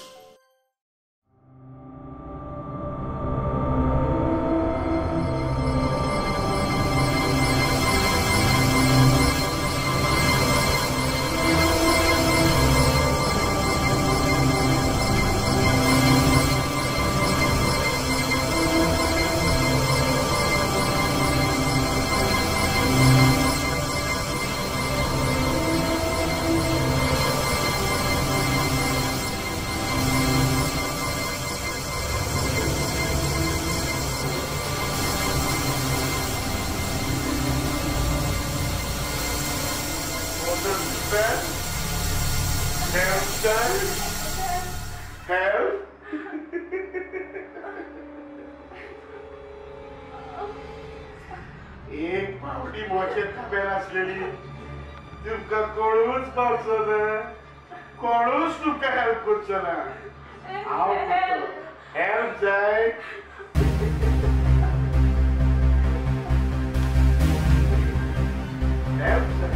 एक पावटी मोचे ताब्यार आसलेली तुमकां कोणूच पावचो ना, कोणूच तुमकां हेल्प करचो ना. हांव करतलो. हेल्प जाय हेल्प जाय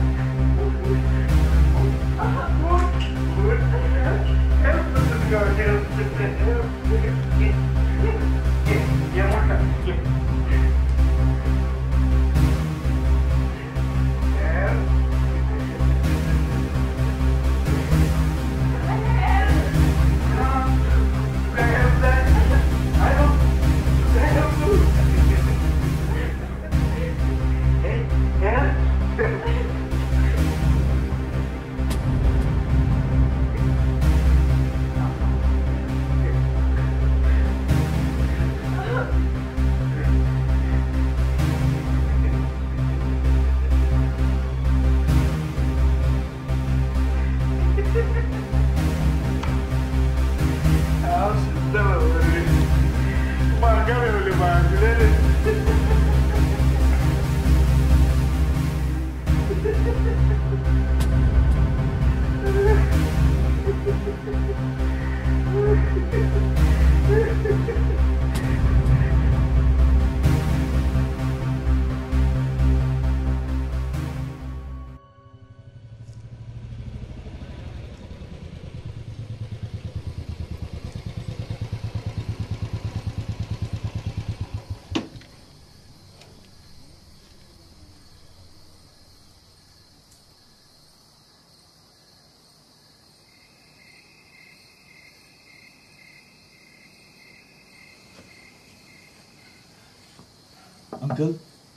अंकल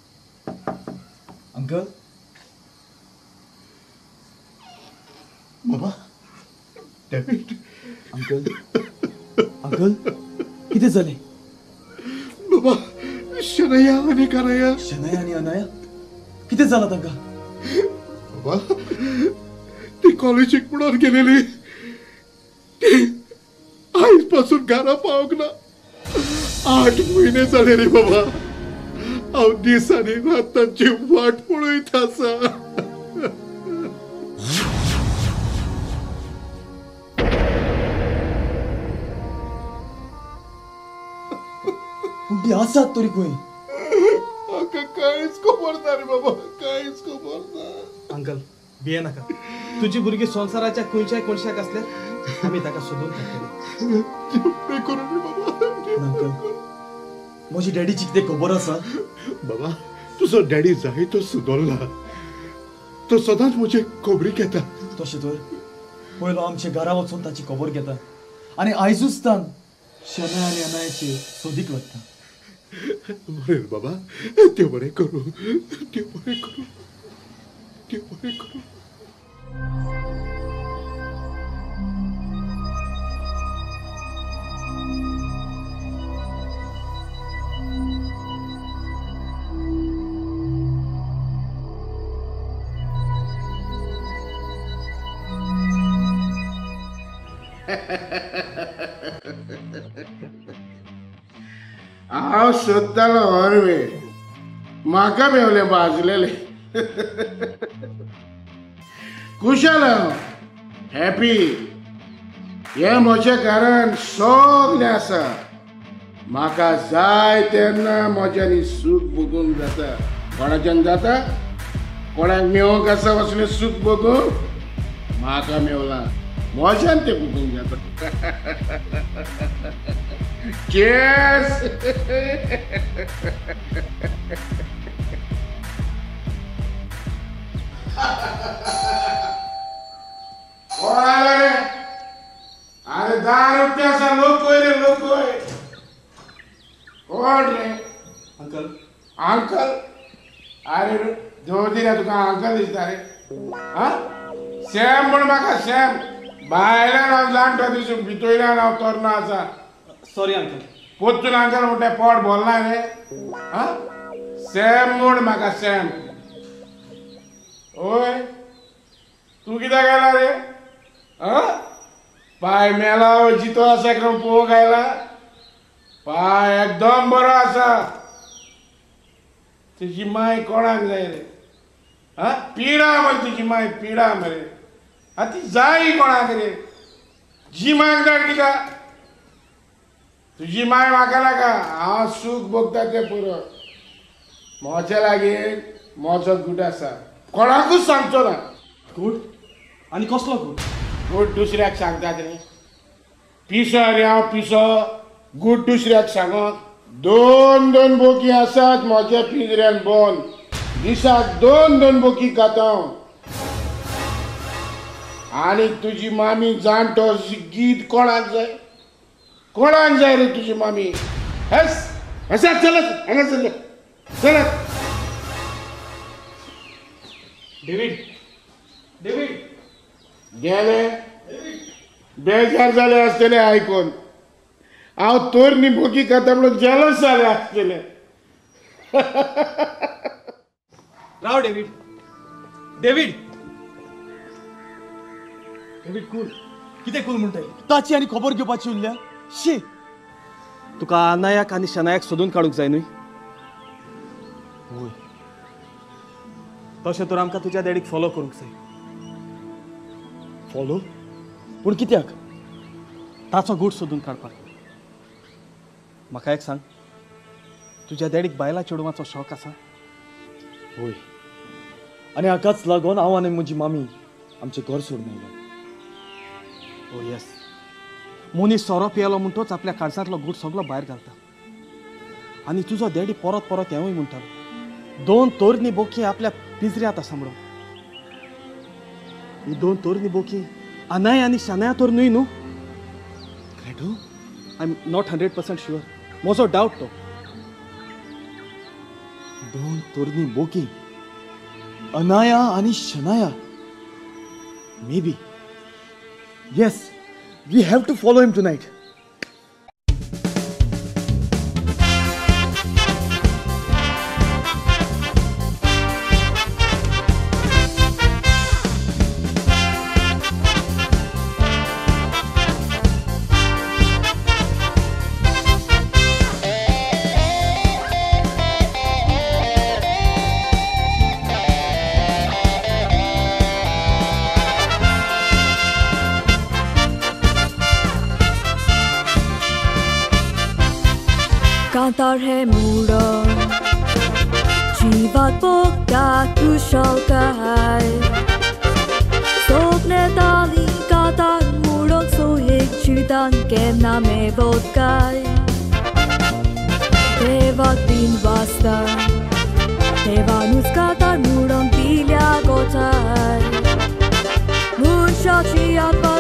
अंकल बाबा डेविड अंकल अंकल कितें जालें? बाबा शनया आनी कराया शनया आनी अनाया कितें जालां तांकां? बाबा ती कॉलेजीक म्हणून गेलेली ती आयज पासून घरा पावूंक ना. आठ म्हयने जाले रे बाबा. हांव दिसांनी रातांची वाट पळयत आसा. पूण ती आसात तरी खंय? म्हाका कांयच खबर ना रे बाबा, कांयच खबर ना. अंकल भिये नाका. तुजी भुरगीं संवसाराच्या खंयच्याय कोणशाक आसल्यार आमी ताका सोदून काडटले. प्रे करून रे बाबा. अंकल म्हजी डॅडीची कितें खबर आसा? बाबा तुजो डॅडी जाय तो सुदरला. तो सदांच म्हजे खबरी घेता. तशें तर पयलो आमच्या घरा वचून ताची खबर घेता आनी आयजूच तान शनाय आनी अनायाचे सोदीक लागता. बरें बाबा, ते बरें करूं, ते बरें करूं, ते बरें करूं. हांव सोदतालो हरवे, म्हाका मेवले भाजलेले. कुशल हांव, हॅपी. हे म्हजे कारण सगळें आसा. म्हाका जाय तेन्ना म्हज्यानी सूख भोगूंक जाता. कोणाच्यान जाता? कोणाक मेवंक आसा असलें सूख भोगूंक? म्हाका मेवला, म्हज्यान तें भोगूंक जाता. Cheers! कोण आला रे? अरे दहा रुपयाचा लोकोय रे, लोकोय. कोण रे? अंकल. अंकल? अरे दोन दिना तुका अंकल दिसता रे. हा? सॅम म्हण म्हाका सॅम. भायल्यान हांव जाणटो दिसून भितरल्यान हांव तरलो आसा. Sorry uncle. पोत्तून अंकल म्हणटा पोट बोलना रे. हा? सॅम म्हण म्हाका सॅम. ओय तू कित्याक आयला रे? हा? पाय मेला जितो आसा करून पळोवंक आयला? पाय एकदम बरो आसा. तुजी माय कोणाक जाय रे? हा? पिडा मरे तुजी माय, पिडा मरे. हा ती जाय कोणाक रे? जिमाक धाड तिका. तुजी माय म्हाका नाका, हांव सूख भोगता तें पुरो. म्हज्या लागीं म्हजो गूट आसा, कोणाकूच सांगचो ना. गूट? आनी कसलो गूट? गूट दुसऱ्याक सांगतात रे. पिसो रे हांव, पिसो. गूट दुसऱ्याक सांगोक. दोन दोन बोकी आसात म्हज्या पिंजऱ्यान बंद. दिसाक दोन दोन बोकी खाता हांव. आनी तुजी मामी जाणटो गीत कोणाक जाय? कोणाक जाय रे तुजी मामी? हस हसा चलत हांगा चल चलत. David, David. गेले बेजार जाले आसतले आयकून. हांव तोरणी बोकी खाता म्हणून जेलस जाले आसतले. राव डेविड, डेविड. David cool. कितें कूल म्हणटाय? ताची आनी खबर घेवपाची उरल्या. शी, तुका अनायाक आनी शनायाक सोदून काडूंक जाय न्हय? होय. तशें तर आमकां तुज्या डॅडीक फॉलो करूंक जाय. फॉलो? पूण कित्याक? ताचो गूट सोदून काडपाक. म्हाका एक सांग, तुज्या डॅडीक बायला चेडवाचो शॉक आसा? होय. आनी हाकाच लागून हांव आनी म्हजी मामी आमचें घर सोडून आयला. Oh yes. मनीस सोरो पियेलो म्हणटोच आपल्या काळजांतलो गूट सगळो भायर घालता. आनी तुजो डॅडी परत परत हेंवूय म्हणटालो, दोन तोरणी बोकी आपल्या पिंजऱ्यांत आसा म्हणून. ही दोन तोरणी बोकी अनाय आनी शनाया तर न्हय न्हू? क्रेडो? I am not hundred percent sure. म्हजो डावट तो. दोन तोरणी बोकी अनाया आनी Shanaya. Maybe. Yes, we have to follow him tonight. Cantar है मुड़ो जीवात बोका कुशलकाय Sokne dali katar murok sohik chudan kena me vodkai Tevat bin basta Tevanus katar muron pilya gotai Mun shachi apa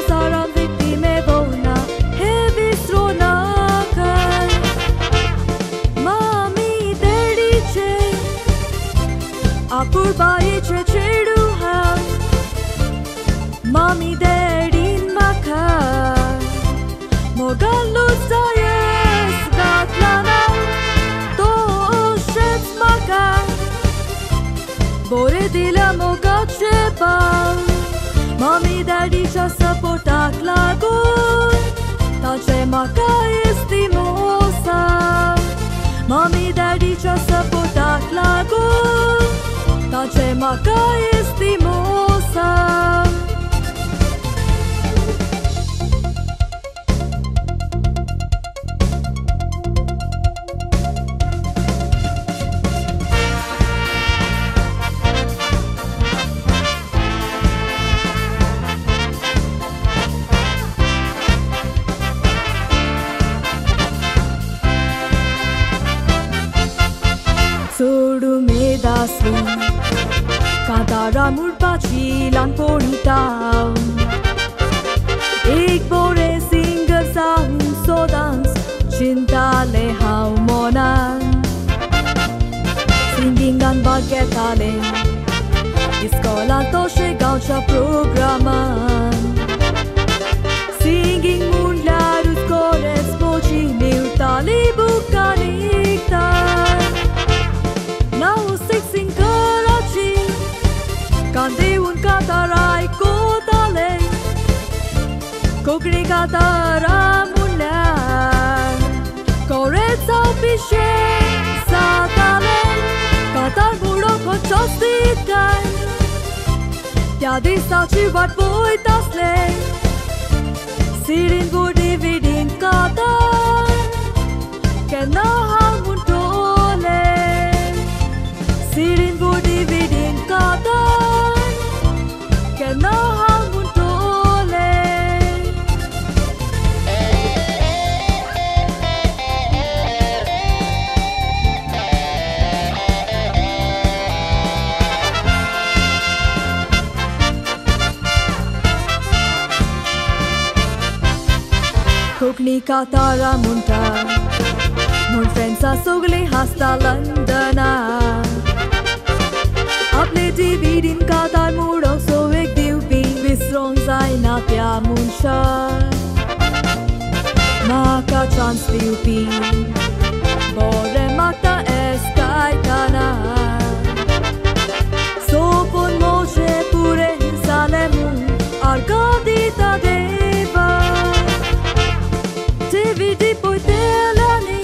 Apur baieche chedu ha Mommy daddy maka Morgan luzayes gatlana To shets maka Bore dila moga cheba Mommy daddy cha supportat lagun Tace maka estimosa Mommy daddy cha supportat lagun Tace maka estimosa Sodu medasli Kadara murpachi lan ponitau Ek bore singer sang sodans Cinta lehau monan Singing an bagetale Iskola toshe gaucha programan Singing munlarus kores mochi Neutali bukaniktan Now six in Karachi Kande un katarai kotale Kokri katara mulan Koret sau pishe satale Katar muro kon chostikan Tiadi sau chivat boy tasle Sirin budi vidin katar Kena hangun tole Sirin budi vidin katar Kena hangun tole Kokni katara munta Mun friends a sogli hasta Londona Apne T V din katar murok so ek diupi Visrong zai na pya munsha Maka chance diupi Bore makta eskai kana Sopon moche pure salemu Argadita deva T V di poi telani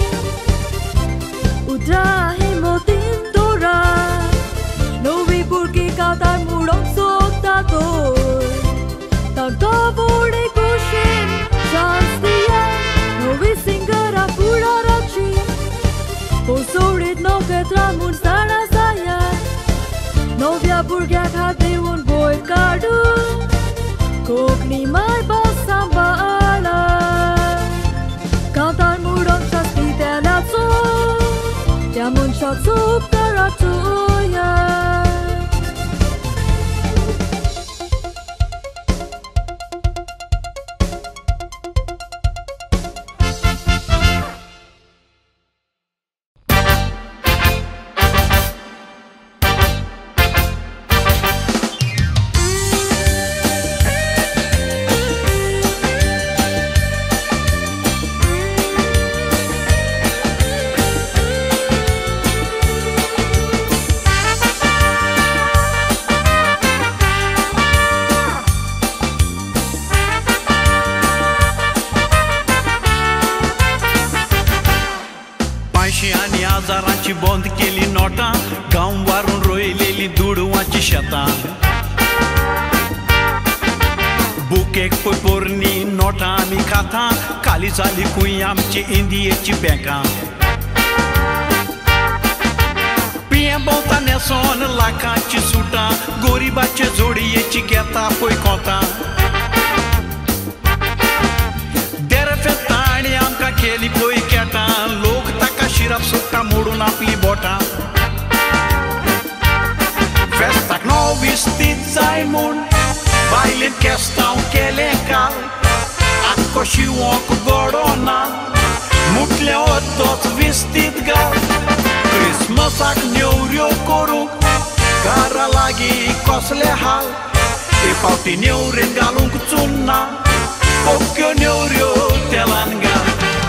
Udrahi motin dora Novi burki katar murok sokta tor Tanka vore kushin shastiya Novi singara pura rachi Posorit no ketra mun sana saya Novia burgak hati un boy kadu Kokni mai basamba ala Katar murok shasti tela so Yamun shot sup karatuya आजारांची बंद केली नोटा गांव वारून रोयलेली दुडवांची शेतां बुकेक पळय पोरणी नोटां आमी खाता खाली जाली खूंय आमची इंडियेची बँकां पिये भोंवता नेसोन लाखांची सुटां गोरिबाचे जोडयेची घेता पळय कोतां देरफे ताणी आमकां केली पळय केटां लोक ताका शिराप सुट्टा मोडून आपली बोटां फेस्ताक नोवीस तीच जाय म्हूण बायलेन केस्तांव केलें काल आख्खो शिवोंक गोडो ना मुटले वतोच विस्तीत घाल क्रिस्मसाक नेवऱ्यो करूंक लागीं कसले हाल ते फावटी नेवरेन घालूंक चुन्ना ओक्यो नेवऱ्यो तेलान घाल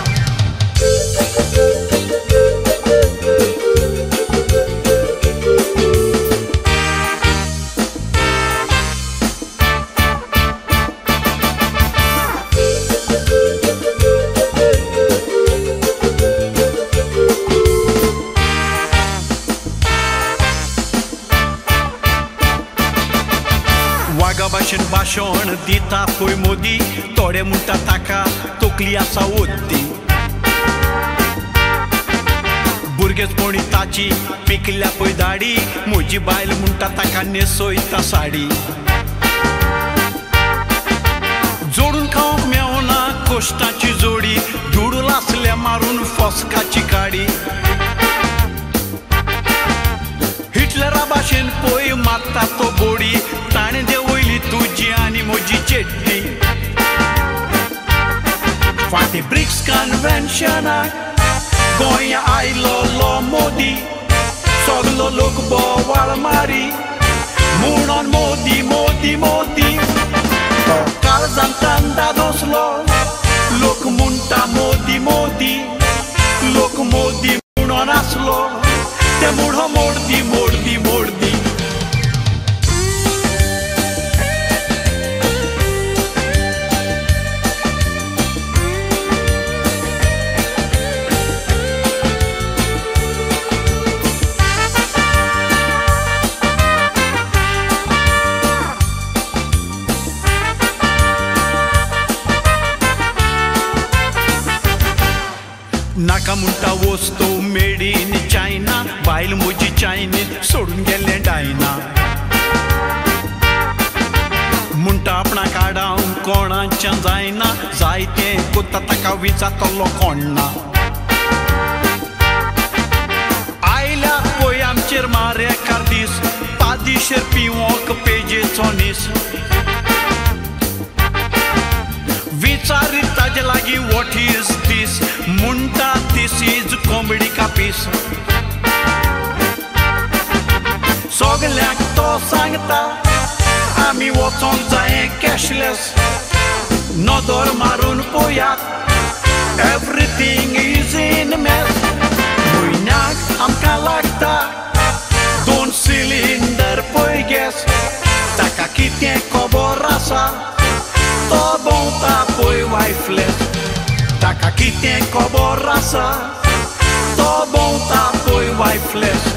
भाशेन भाशण दिता पळय मोदी थोडे म्हणटा ताका तकली आसा ओद्दी भुरगेचपणी ताची पिकल्या पळय दाडी म्हजी बायल म्हणटा ताका न्हेसयता साडी जोडून खावंक मेवना कोश्टाची जोडी धुडूल आसले मारून फॉस्काची काडी हिटलरा भाशेन पळय मारता तो बोडी ताणें देंवयली तुजी आनी म्हजी चेड्डी फाटीं ब्रिक्स कन्वेन्शनाक गोंया आयलो मोदी सगलो लोक बोवाळ मारी म्हणून मोदी मोदी मोदी काळजान तांडा दसलो लोक म्हणटा मोदी मोदी लोक मोदी म्हणून आसलो ते मुढो मोडदी मोडदी मोडदी नाका म्हणटा वस्तू मेड इन चायना बायल म्हजी चायनीत सोडून गेले डायना म्हणटा आपणाक आडावंक कोणाचें जायना जायतें कोत्ता ताका विचारतलो कोण ना आयल्या पळय आमचेर मारेकार दीस पादेशेर पिवोंक पेजेचो नीस विचारीत ताजे लागीं वॉट इज दीस म्हणटा दीस इज कॉमेडी का पीस सगल्यांक तो सांगता आमी वचोंक जाय कॅशलेस नदर मारून पळयात एवरीथींग इज इन मेस म्हयन्याक आमकां लागता दोन सिलिंडर पळय गॅस ताका कितें खबर आसा तो भोंवता पळय वायफलेस ताका कितें खबर आसा तो भोंवता पळय वायफलेस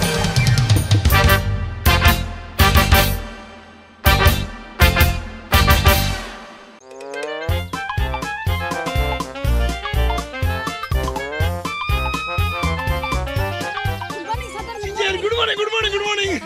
good morning good morning good morning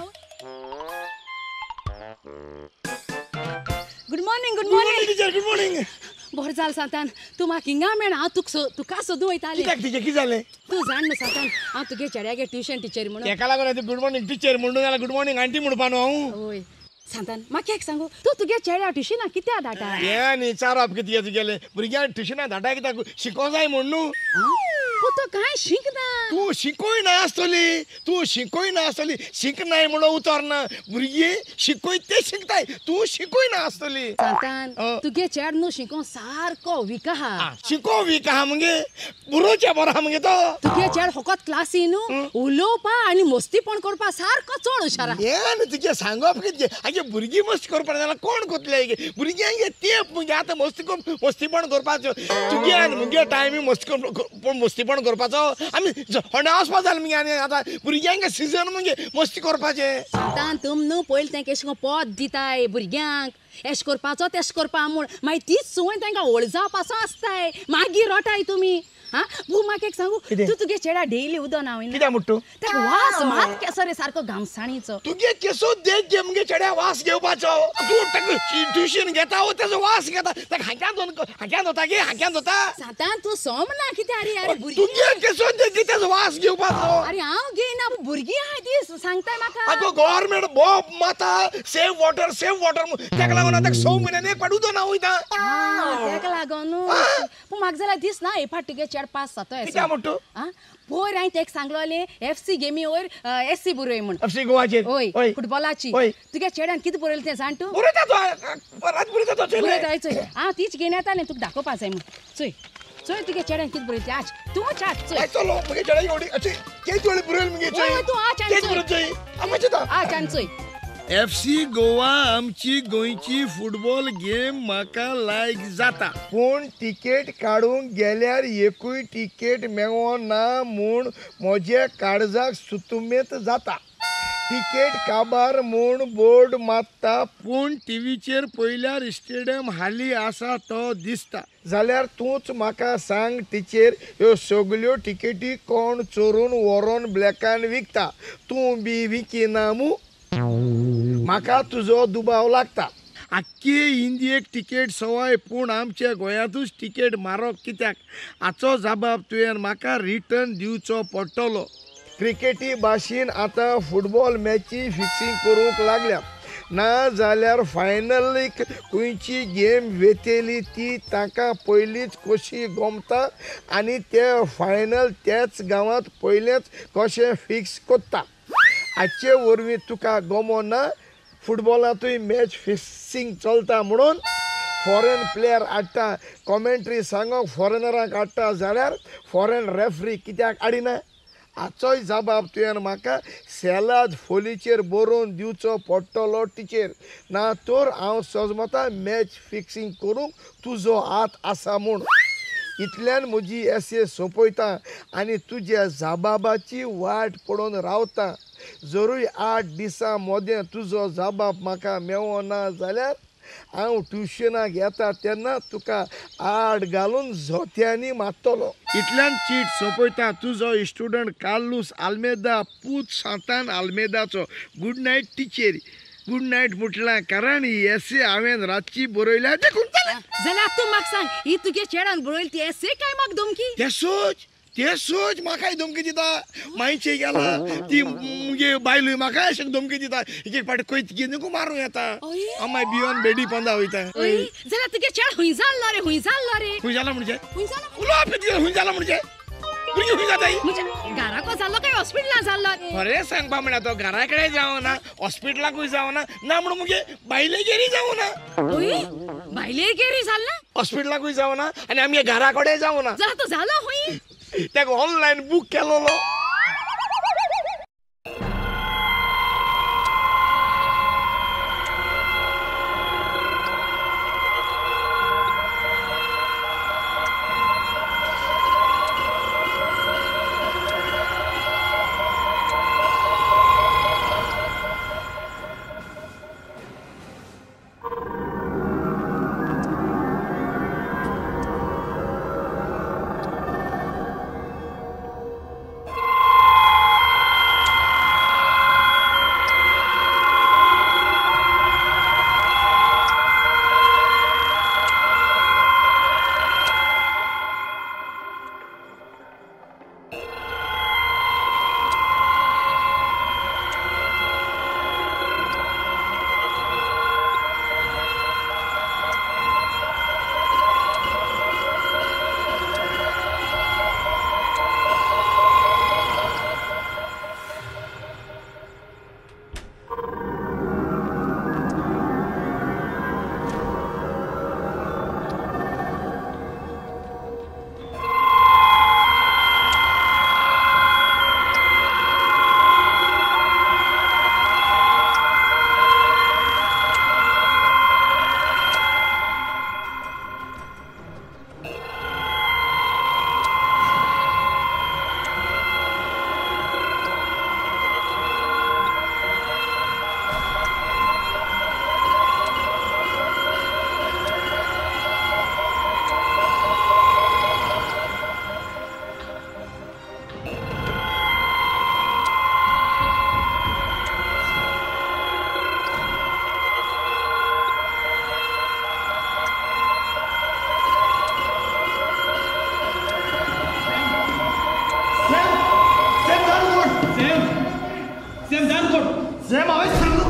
good morning good morning teacher good morning बरें जालें सांतान तूं म्हाका हिंगा मेळना हांव तुका सो तुका सोदूं वयतालें कित्याक टीचर कितें जालें तूं जाण न्हू सांतान हांव तुगे चेड्यागे ट्युशन टीचर म्हणून तेका लागून गुड मॉर्निंग टीचर म्हणून जाल्यार गुड मॉर्निंग आंटी म्हणपा न्हू हांव होय सांतान म्हाका एक सांगू तूं तुगे चेड्या ट्युशना कित्या धाडटा हें न्ही चारप कितें तुगेलें भुरग्यांक ट्युशना धाडटा कित्याक शिकोवं जाय म्हण न्हू तो कांय शिकना तूं शिकोय ना आसतली तूं शिकोय ना आसतली शिकनाय म्हणून उतर ना भुरगीं शिकोय ते शिकताय तूं शिकोय ना आसतली सांतान तुगे चेड न्हू शिकोवन सारको वीक आहा शिको वीक आहा मगे बुरोच्या बरो आहा मगे तो तुगे चेड फकत क्लासी न्हू उलोवपा आनी मस्तीपण करपा सारको चड हुशार आहा हें न्हू तुजें सांगप कितें आगे भुरगीं मस्ती करपा जाल्यार कोण कोतले गे भुरग्यांक तेंप मगे आतां मस्ती मस्तीपण करपाचो तुगे आनी मुगे टायमी मस्ती पूण मस्तीपण करपाचो आमी होंड्या वचपा जालें मगे आनी आतां भुरग्यांक सिजन मगे मस्ती करपाचें सांतान तुम न्हू पयलीं तेंका एशें कोन्न पोत दिताय भुरग्यांक एश करपाचो तेश करपा म्हूण मागीर तीच संवय तांकां व्हड जावपाचो आसताय मागीर रोटाय तुमी हा तूं म्हाका एक सांगू तूं तुगे चेड्या डेली उदक न्हावयना कित्याक म्हणटा ताका वास मात केसो रे सारको घामसाणीचो तुगे केसो देख गे मगे चेड्या वास घेवपाचो तूं ताका ट्युशन घेता तेजो वास घेता ताका हाक्यान दोन हाक्यान वता गे हाक्यान वता सांतान तूं सोम ना कितें अरे अरे तुगे केसो कितें वास घेवपाचो अरे हांव घेयना भुरगीं आहाय ती सांगताय म्हाका आगो गव्हर्नमेंट बोब माता सेव वॉटर सेव वॉटर ताका लागून आतां स म्हयन्यान एक पाट उदक ना वयता ताका लागून पूण म्हाका जाल्यार दिसना हे फाट तुगे चेड पास जातोय कित्याक म्हणटू पयर हांवें तेका सांगलोलें एफ सी गेमी वयर एस सी बरोय म्हण एफ सी गोवाचेर हय फुटबॉलाची तुगे चेड्यान कितें बरयलें तें जाण तूं बरयता तो बराच बरयता तो चेडे बरयता चोय हांव तीच घेवन येतालें तुका दाखोवपा जाय म्हण चोय चोय तुगे चेड्यान कितें बरयलें आज तूं चाट चोय चलो मगे चेड्या एवढी अच्छी केच वेळ बरयल मगे चोय तूं आज केच बरय चोय आमचे ता आज आन चोय एफ सी गोवा आमची गोंयची फुटबॉल गेम म्हाका लायक जाता पूण तिकेट काडूंक गेल्यार एकूय तिकेट मेळोना म्हूण म्हजे काळजाक सुतुमेत जाता तिकेट काबार म्हूण बोर्ड मारता पूण टीव्हीचेर पयल्यार स्टेडियम हाली आसा तो दिसता जाल्यार तूंच म्हाका सांग टिचेर ह्यो सगल्यो टिकेटी कोण चोरून व्हरोन ब्लॅकान विकता तूं बी विकिना मू म्हाका तुजो दुबाव लागता आख्खे इंडियेक तिकेट सवाय पूण आमच्या गोंयांतूच तिकेट मारप कित्याक हाचो जबाब तुवें म्हाका रिटर्न दिवचो पडटलो क्रिकेटी भाशेन आतां फुटबॉल मॅची फिक्सिंग करूंक लागल्या ना जाल्यार फायनलीक खंयची गेम वेतेली ती ताका पयलींच कशी गमता आनी ते फायनल त्याच गांवांत पयलेंच कशें फिक्स कोत्ता हाचे वरवीं तुका गमोना फुटबॉलांतूय मॅच फिक्सिंग चलता म्हणून फॉरेन प्लेयर हाडटा कॉमेंट्री सांगोंक फॉरेनरांक हाडटा जाल्यार फॉरेन रेफ्री कित्याक हाडिना हाचोय जबाब तुवें म्हाका सेलाद फोलीचेर बरोवन दिवचो पडटलो टिचेर ना तर हांव सजमता मॅच फिक्सिंग करूंक तुजो हात आसा म्हूण इतल्यान म्हजी एसे सोंपयता आनी तुज्या जबाबाची वाट पडोवन रावता जरूय आठ दिसां मोदें तुजो जबाब म्हाका मेळोना जाल्यार हांव ट्युशनाक येता तेन्ना तुका आड घालून झोत्यांनी मारतलो इतल्यान चीट सोंपयता तुजो स्टुडंट कार्लोस आल्मेदा पूत सांतान आल्मेदाचो good night teacher good night म्हटलां कारण ही एसे हांवें रातची बरयल्या देखून जाल्यार तूं म्हाका सांग ही तुगे चेड्यान बरयली ती एसे काय म्हाका धमकी ते सोच ते सोच म्हाकाय धमकी दिता मायचे गेला ती मुगे बायलूय म्हाकाय अशें धमकी दिता एक एक फाटी खंय नको मारूं येता आमाय भियोन बेडी पंदा वयता जाल्यार तुगे चेड हुंय जाल्लो रे हुंय जाल्लो रे हुंय जाला म्हणजे उलोवप हुंय जाला म्हणजे भुरगीं हुंय जाताय घराको जाल्लो काय हॉस्पिटलांत जाल्लो खरें सांगपा म्हळ्यार तो घरा कडेन जावना हॉस्पिटलाकूय जावना ना म्हणून मुगे बायले गेरी जावना बायले गेरी जाल्ला हॉस्पिटलाकूय जावना आनी आमी घरा कडेन जावना जाल्यार तो जालो हुंय ताका ऑनलायन बूक केलोलो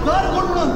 घर कोण म्हणून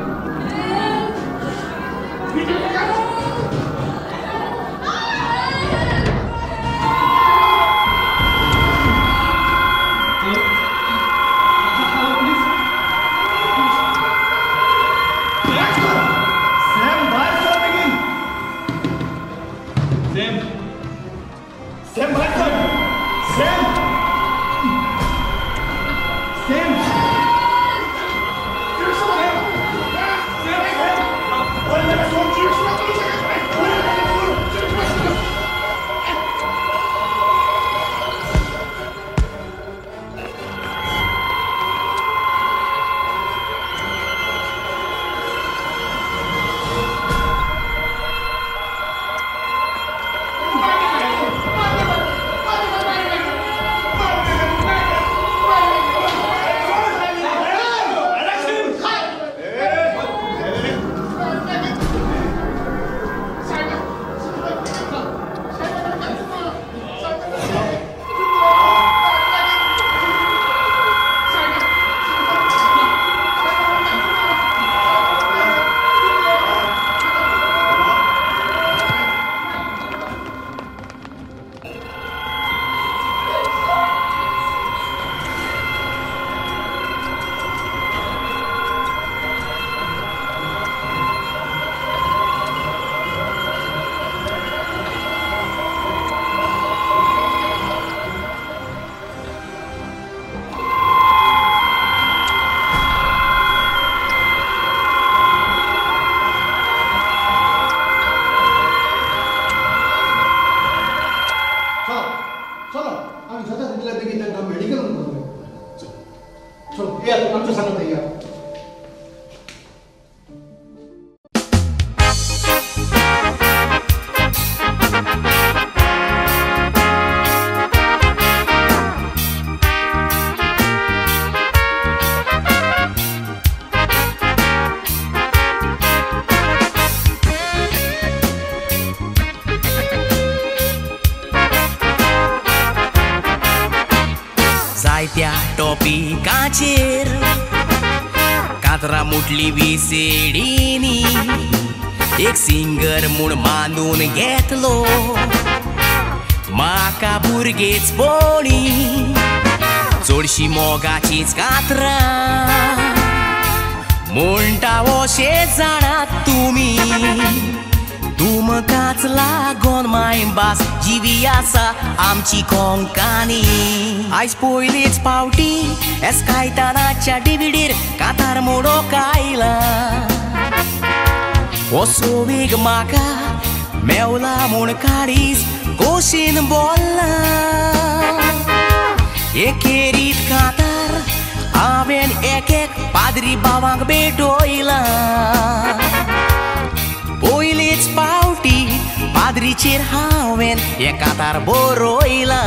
जायत्या टॉपिकाचेर कातरां मुटली विसेडीनी एक सिंगर म्हूण मानून घेतलो म्हाका भुरगेचपणी चडशी मोगाचीच कातरां म्हणटा अशें जाणात तुमी तुमकांच लागोन मायभास जिवी आसा आमची कोंकणी आयज पयलीच फावटी एस्कायतानाच्या डिविडीर कातार मोडोक आयला हो सोबीग म्हाका मेवला म्हूण काडीस खोशेन बोल्ला एकेरीत कातार हांवें एक एक पाद्री भावांक भेटोयला पयलीच फावटी पाद्रीचेर हांवें हे कातार बरोयला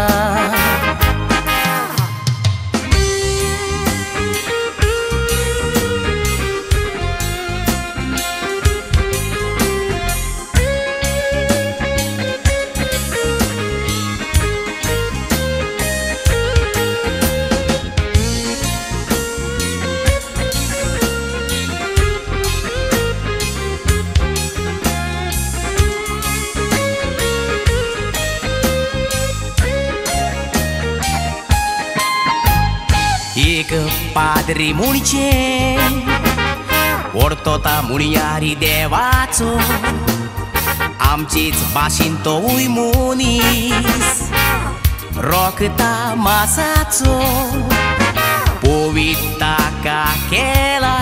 एक पाद्री म्हणचे व्हरतो ता मुणयारी देवाचो आमचीच भाशेन तोवूय मनीस रोखता मासाचो पोवीत ताका केला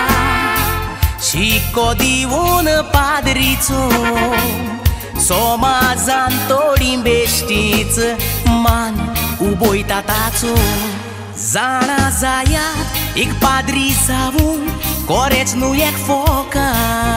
शिको दिवून पाद्रीचो समाजान थोडी बेश्टीच मान उबोयता ताचो जाणा जायात एक पाद्री जावून कोरेच न्हू एक फोका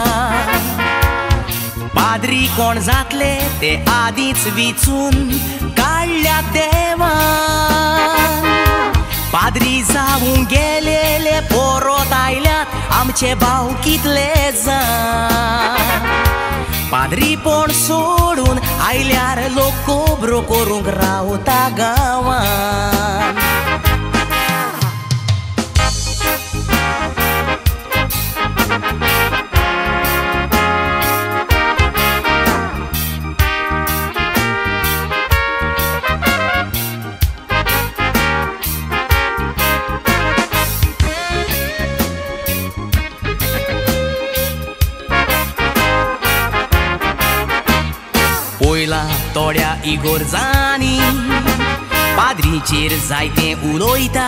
पाद्री कोण जातले ते आदींच विचून काडल्या देवान पाद्री जावून गेलेले परत आयल्यात आमचे भाव कितले जाण पाद्रीपण सोडून आयल्यार लोक कोबरो करूंक रावता गांवान वयला थोड्या इगोर्जांनी पाद्रीचेर जायतें उलोयता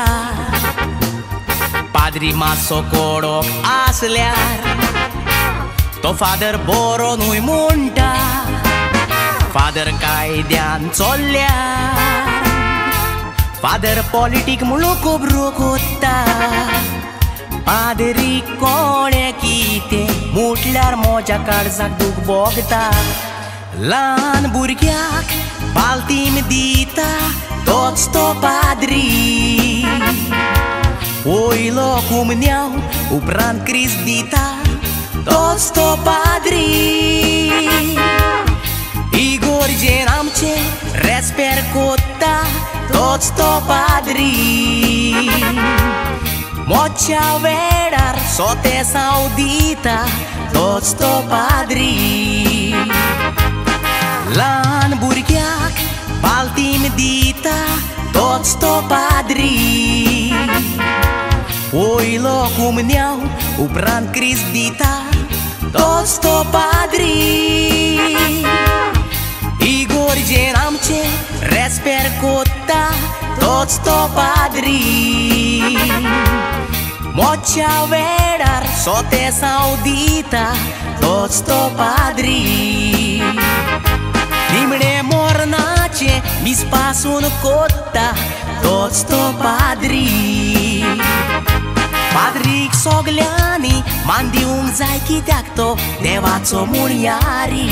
पाद्री मातसो कडक आसल्यार तो फादर बरो न्हय म्हणटा फादर कायद्यान चल्ल्यार फादर पॉलिटीक म्हणून खबरो कोत्ता पाद्री कोणे कितें म्हटल्यार म्हज्या काळजाक दूख भोगता ल्हान भुरग्याक बालतीम दिता तोच तो पाद्री वयलो कुमन्याव उपरांत क्रिस्त दिता तोच तो पाद्री इगोर्जेन आमचे रेस्पेर कोत्ता तोच तो पाद्री मोच्या वेळार सोते साव दिता तोच तो पाद्री ल्हान भुरग्याक बालतीम दिता तोच तो पाद्री वयलो कुमन्याव उपरांत क्रिस्त दिता तोच तो पाद्री इगोर्जेन आमचे रेस्पेर कोत्ता तोच तो पाद्री मोच्या वेळार सोते साव दिता तोच तो पाद्री निमणे मोरनाचे मीस पासून कोत्ता तोच तो पाद्री पाद्रीक सोगल्यांनी मान दिवंक जाय कित्याक तो देवाचो मुणयारी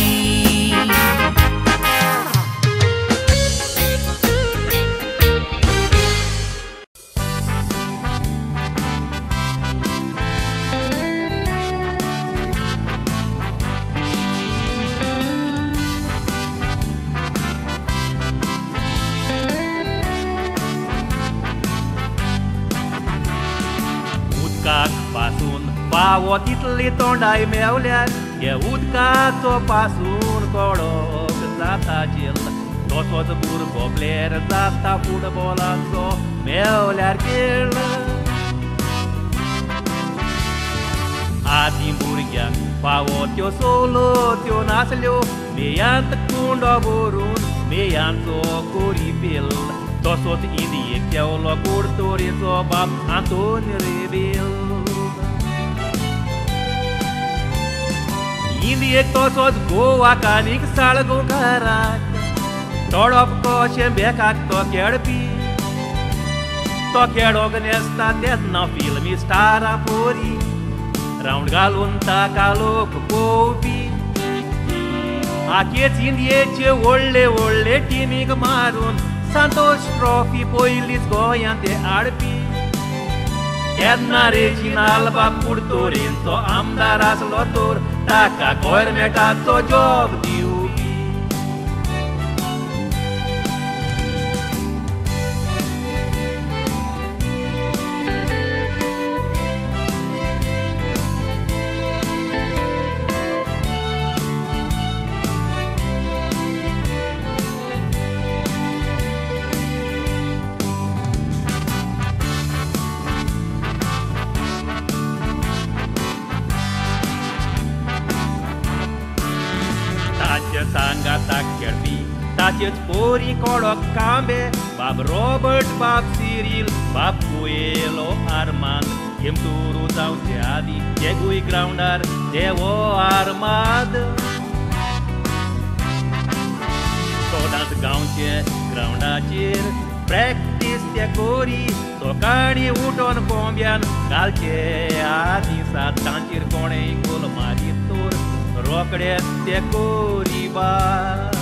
पासून पावो तितली तोंडाय मेवल्यार हे उदकाचो पासून कडक जाता जेल तसोच भुरगो प्लेयर जाता फुटबॉलाचो मेवल्यार खेळ आदी भुरग्यांक पावो त्यो सोलो त्यो नासल्यो मेयांत कुंडो भरून मेयांचो कोरी पेल तसोच इंडियेक केवलो कोडतोरेचो बाप आंतोन रेबेल इंडियेक तसोच गोवाक आनीक साळगोंकाराक तोडप कशें बेकाक तो खेळपी तो खेळोक नेसता तेन्ना फिल्मी स्टारा पोरी रावंड घालून ताका लोक पळोवपी आखेच इंडियेचे व्हडले व्हडले टिमीक मारून संतोष ट्रॉफी पयलींच गोंयांत ते हाडपी केन्ना रेजिनाल बाप कुडतोरेंचो आमदार आसलो तर ताका गव्हर्मेंटाचो जॉब दिवपी सांगाताक खेळपी ताचेच पोरी कडक कांबे बाब रॉबर्ट बाब सिरील बाब कुएलो आर्मांद हेमतुरू जावचे आदी जेगूय ग्राउंडार देवो आर्माद सदांच गांवचे ग्राउंडाचेर प्रॅक्टीस ते कोरी सकाळी उठोन कोंब्यान घालचे आदी सात तांचेर कोणेय गोल मारीत तर रोकडेच ते कोरी बार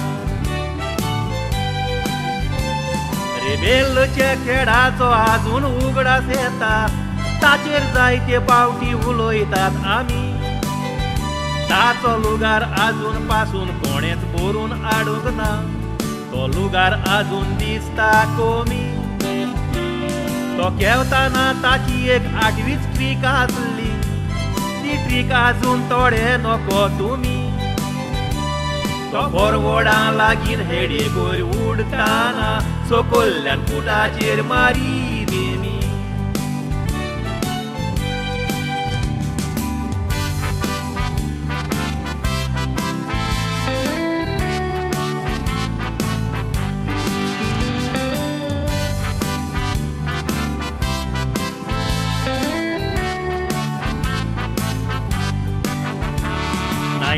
रेबेलचे खेळाचो आजून उगडास येता ताचेर जायते पावटी उलयतात आमी ताचो लुगार आजून पासून कोणेच भरून हाडूंक ना तो लुगार आजून दिसता कोमी तो केवताना ताची एक आठवीच ट्रीक आसली ती ट्रीक आजून थोडे नको तुमी तो फॉरवर्डां लागीं हेडेगोर उडटाना सकयल्यान फुटाचेर मारी बेमी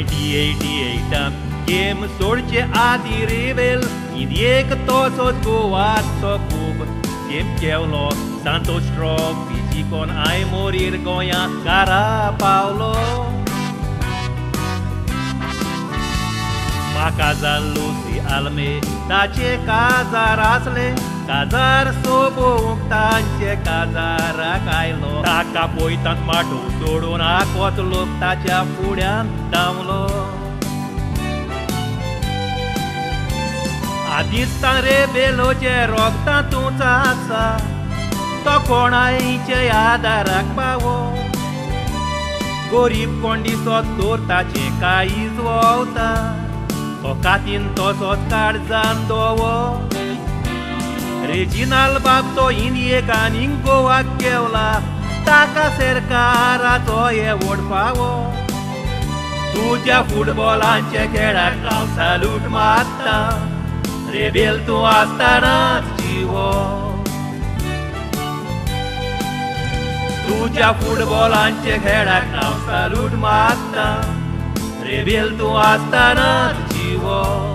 नायन्टी एटी एटान गेम सोडचे आदी रेवेल एक तोचोच गोवाचो खूब गेम केवलो सांतोश ट्रॉफी जिखोन आय मोरीर गोंया घरा पावलो म्हाका जाल्लो सी आल्मे ताचे काजार आसले काजार सोबोवंक तांचे काजाराक आयलो ताका पळयतात माटो सोडून आकोच लोक ताच्या फुड्यान धांवलो आदिस्तान रे बेलोचे रोगतातूच आसा तो कोणायचे आदाराक पावो गरीब कोण दिसत तर ताचे काळीज वोवता तो कातीन तसोच काळजान दोवो रेजिनाल बाब तो इंडियेक आनी गोवाक गेवला ताका सरकाराचो हे ओडपावो तुज्या फुटबॉलांचे खेळाक हांव सालूट मारता रेबेल तूं आसतनाच जिवो तुज्या फुटबॉलांचे खेळाक हांव सालूट मारता रेबेल तूं आसतनाच जिवो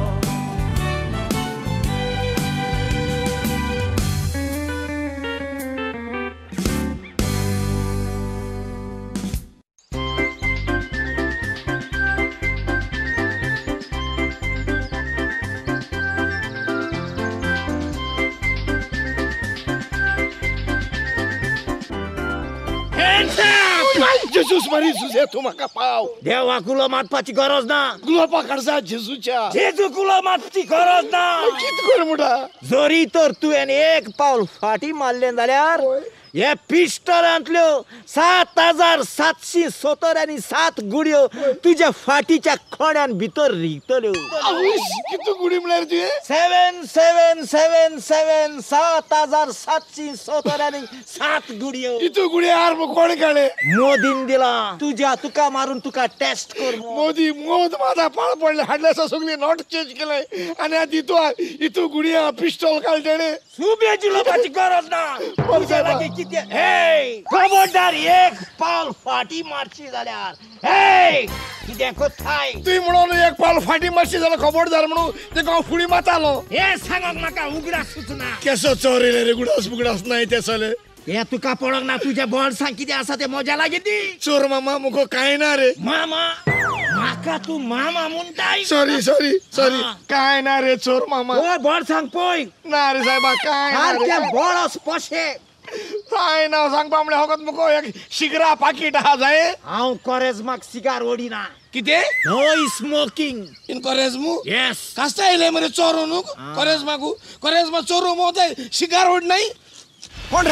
जेजूस मारी सुजे तू म्हाका पाव देवाक उलो मारपाची गरज ना गुलाबा काडजा जेजूच्या जेजूक उलो मारपाची गरज ना कित कर मुडा जरी तर तुवें एक पावल फाटी मारलें जाल्यार हे पिस्टलांतल्यो सात हजार सातशे सत्तर आनी सात गुडयो तुज्या फाटीच्या खोड्यान भितर रिगतल्यो कितू गुडी म्हळ्यार तुवें सेवन सेवन सेवन सेवन सात हजार सातशे सत्तर आनी सात गुडयो कितू गुडी हार कोण काडे मोदीन दिला तुज्या तुका मारून तुका टेस्ट कर मोदी मोद माझा पाळ पडले हाडले सगळी नोट चेंज केले आणि आधी तू इतू गुडी पिस्टल काढले सुबेची लोकांची गरज ना हे खबरदार एक पावल फाटी मारची जाल्यार हे कितें कोत्ताय तुय म्हणून एक पावल फाटी मारची जाल्यार खबरदार म्हणून तेका हांव फुडी मारतालो हे सांगक म्हाका उगडास सुचना केसो चोरिले रे गुडास बुगडास नाही ते चले हे तुका पडोंक ना तुज्या बॉल सांग कितें आसा ते मजा लागिती चोर मामा मुको काय ना रे मामा म्हाका तू मामा म्हणटाय सॉरी सॉरी सॉरी काय ना रे चोर मामा ओ बॉल सांग पळय ना रे साहेबा काय ना सारके बॉलस पोशे काय ना सांगपा म्हळ्यार होकत मुको एक सिगरा पाकीट आहा जाय हांव कोरेजमाक सिगार ओडिना कितें नो स्मोकिंग इन कोरेजमू यस कास्ता येले मरे चोरू न्हू कोरेजमाकू कोरेजमा चोरू मोताय सिगार ओड नाही कोण रे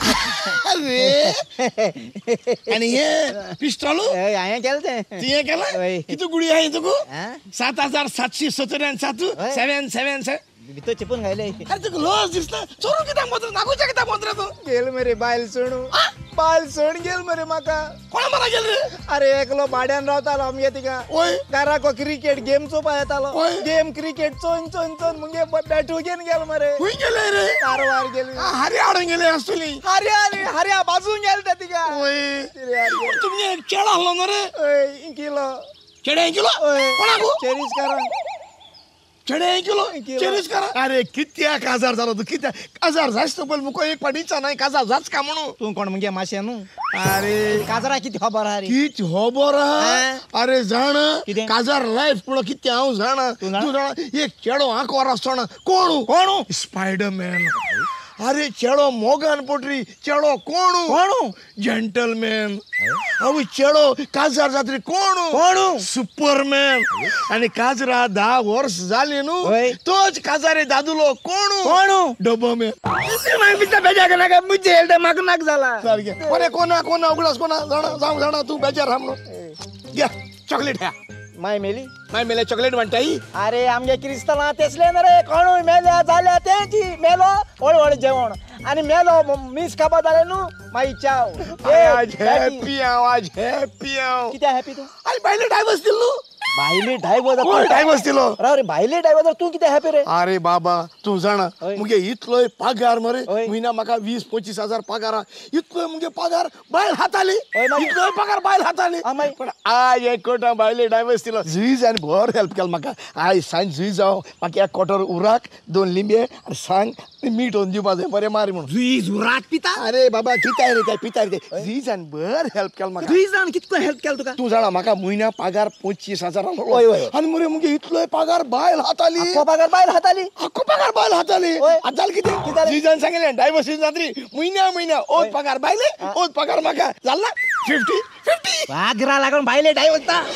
अरे आणि हे पिस्टॉल हांवें केलें तें तुवें केलें कितू गुडी आहाय तुका सात हजार सातशे सत्तर आनी सात सेवन सेवन सेवन भितर चिपून घायले अरे तुका लॉस दिसता चोरू कित्याक मंत्र नागूच्या कित्याक मंत्र तूं गेल मरे बायल सोडू बायल सोड गेल मरे म्हाका कोणा मारा गेल रे अरे एकलो भाड्यान रावतालो आमगे तिका ओय घराको क्रिकेट गेम चोवपा येतालो गेम क्रिकेट चोवन चोवन चोवन मुगे बॅटू घेवन गेल मरे खूंय गेले रे कारवार गेली हारी हाडून गेले आसतली हार्या आनी हार्या बाजून गेल ते तिका ओय तुमगे एक चेडो आहलो ना रे ओय इंकिलो चेडे इंकिलो कोणाकू चेरीस करा चेडे इंकिलो चेरीस करा अरे कित्याक काजार जालो तू कित्याक काजार जायस तो पयलीं मुको एक पाटीचा नाही काजार जाच का म्हणू तू कोण मुगे माशे न्हू अरे काजरा किती खबर आहा रे कित खबर आहा अरे जाण काजार लाईफ पुढे किती हांव जाणा तू जाणा एक चेडो आंकवार आसतना कोण कोण स्पायडरमॅन अरे चेडो मोगान पोटरी चेडो कोण कोण जेंटलमॅन अव चेडो काजार जात्री कोण कोण सुपरमॅन आणि काजरा धा वर्स जाली न्हू तोच काजारे दादुलो कोण कोण डबोमॅन मागीर बिचा बेजार केला काय मुझे हेल्थ म्हाका नाक जाला सारके कोणे कोणा कोणा उगडास कोणा जाणा जावं जाणा तू बेजार हा म्हणून घ्या चॉकलेट ह्या माय मेली माय मेले चॉकलेट म्हणटाय अरे आमगे क्रिस्तांवां तेसले ना रे कोणूय मेल्या जाल्या तेची मेलो हळूहळू जेवण आणि मेलो मिस खावपा जाले न्हू मागीर चाव आज हॅपी हांव आज हॅपी हांव कित्याक हॅपी तूं आनी बायले डायवर्स दिल न्हू भाईले डायव्हर डायव्हर्स दिलो अरे भाईले डायव्हर तू किती हॅपी रे अरे बाबा तू जाणा मुगे इतलोय पगार मरे महिना म्हाका वीस पंचवीस हजार पगार इतलोय मुगे पगार बायल हाताली इतलोय पगार बायल हाताली पण आय एक कोटा बायले डायव्हर्स दिलो झुईज आनी भर हेल्प केल म्हाका आय सांज झुईज जाव म्हाका एक कोटर उराक दोन लिंबे आनी सांग मीठ होऊन दिवपा जाय बरें मारी म्हणून झुईज उराक पिता अरे बाबा पिताय रे ते पिताय रे झुईज आनी भर हेल्प केल म्हाका झुईज आनी कितको हेल्प केल तुका तू जाणा म्हाका महिना पगार पंचवीस हजार आनी मरे मुगे इतलोय पगार बायल हाताली पगार बायल हाताली आख्खो पगार बायल हाताली आतां जालें कितें झुईजान सांगलें डायव्हर्स जातरी म्हयन्या म्हयन्या ओत पगार बायले ओत पगार म्हाका जालें फिफ्टी फिफ्टी पगारा लागून बायले डायव्हर्स ता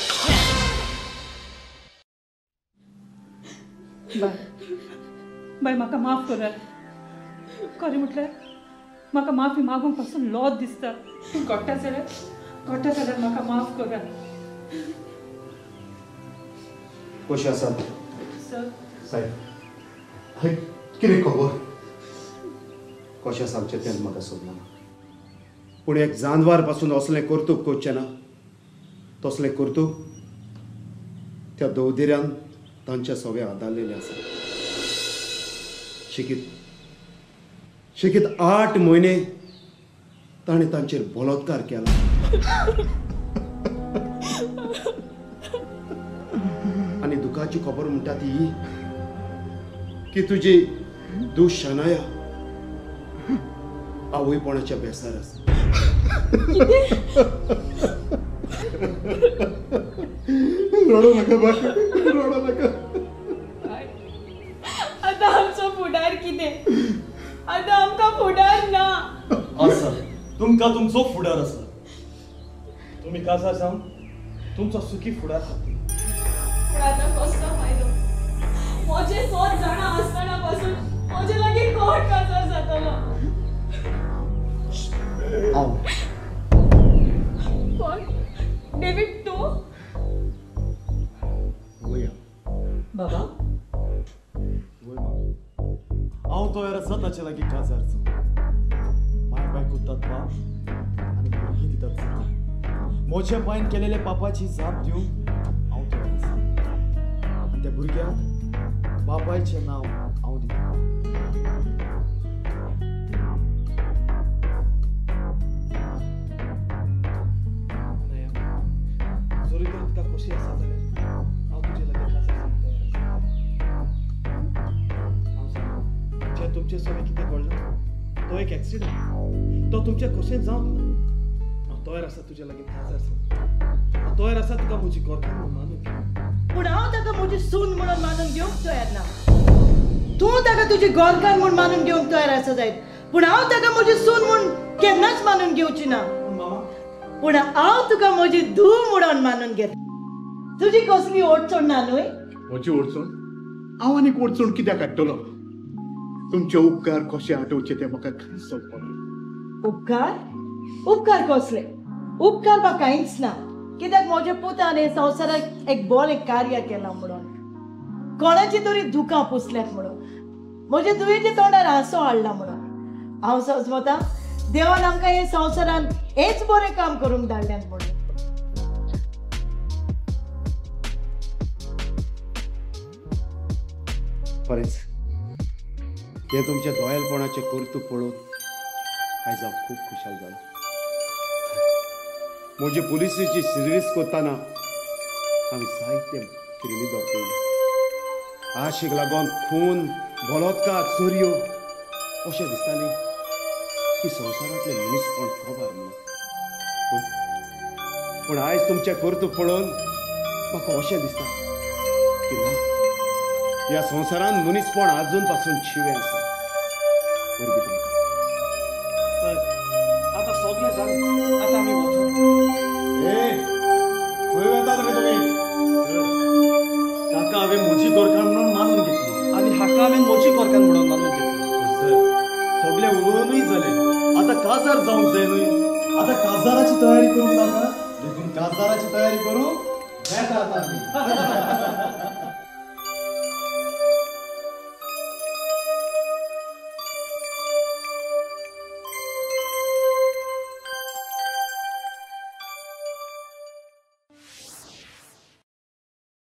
बाय बाय म्हाका माफ करात खरें म्हटल्यार म्हाका माफी मागूंक पासून लॉज दिसता तूं घोट्टा जाल्यार घोट्टा जाल्यार म्हाका माफ करात कशें आसात सर साहेब हय कितें खबर कशें सांगचें तें म्हाका समजना पूण एक जानवार पासून असलें कर्तूब करचें ना तसलें कर्तूब त्या दवदिऱ्यान तांच्या सगळे आदारलेले आसा शिकीत शिकीत आठ म्हयने ताणें तांचेर बलात्कार केला आनी दुखाची खबर म्हणटा ती की तुजी दुशानाया आवयपणाच्या बेसार आसा रडो नाका बाबा रडो नाका आतां आमचो फुडार कितें आतां आमकां फुडार ना आसा तुमकां तुमचो फुडार आसा तुमी काजार जावन तुमचो सुखी फुडार खातीर पूण आतां कसलो फायदो म्हजे सोद जाणां आसतना पासून म्हजे लागीं कोण काजार जातलो कोण डेविड तूं वया बाबा हांव तयार आसा ताचे लागीं काजारचो माय बायको तत्वा आनी भुरगीं दितात म्हज्या बायन केलेले पापाची जाप दिवंक हांव तयार आसा आनी त्या भुरग्याक बापायचें नांव हांव दितां जरी तर तुका खोशी आसा जाल्यार हांव तुजे लागीं काजार जे तुमचे सगळें कितें घडलें तो एक एक्सिडंट तो तुमच्या खोशेन जावंक ना हांव तयार आसा तुजे लागीं काजार हांव तयार आसा तुका म्हजी गोरकां म्हणून मानून पूण हांव ताका म्हजी सून म्हणून मानून घेवंक तयार ना तूं ताका तुजी गोरकां म्हूण मानून घेवंक तयार आसा जायत पूण हांव ताका म्हजी सून म्हूण केन्नाच मानून घेवची ना पूण हांव तुका म्हजी धूव म्हणून मानून घेता तुजी कसली ओडचण ना न्हय म्हजी ओडचण हांव आनीक ओडचण कित्याक हाडटलो तुमचे उपकार कशे आठवचे ते म्हाका खंयच समजना उपकार उपकार कसले उपकार म्हाका कांयच ना कित्याक म्हज्या पुतान हे संवसाराक एक बरें कार्य केलां म्हणून कोणाची तरी दुखां पुसल्यात म्हणून म्हज्या दुयेच्या तोंडार हांसो हाडला म्हणून हांव समजता देवान आमकां हे संवसारान हेच बरें काम करूंक धाडल्यात म्हणून बरेंच हे तुमच्या दोयलपणाचे कर्तूब पळोवन आयज हांव खूब खुशाल जालो म्हजी पुलिसेची सर्वीस करतना हांवें जायते क्रिमी धरतले आशेक लागून खून बलात्कार चोरयो अशें दिसतालें की संवसारांतले मनीसपण खबर म्हणून पूण पूण आयज तुमचें कर्तूब पळोवन म्हाका अशें दिसता की ना ह्या संवसारांत मनीसपण आजून पासून शिवें आसा आतां सगळें जालें आतां आमी वचूं ए खंय वतात रे तुमी ताका हांवें म्हजी गोरकां म्हणून मानून घेतली आनी हाका हांवें म्हजी गोरकां म्हणून मानून घेतली सगळें उलोवनूय जालें आतां काजार जावंक जाय न्हय आतां काजाराची तयारी करूंक नाका देखून काजाराची तयारी करूंक येता आतां आमी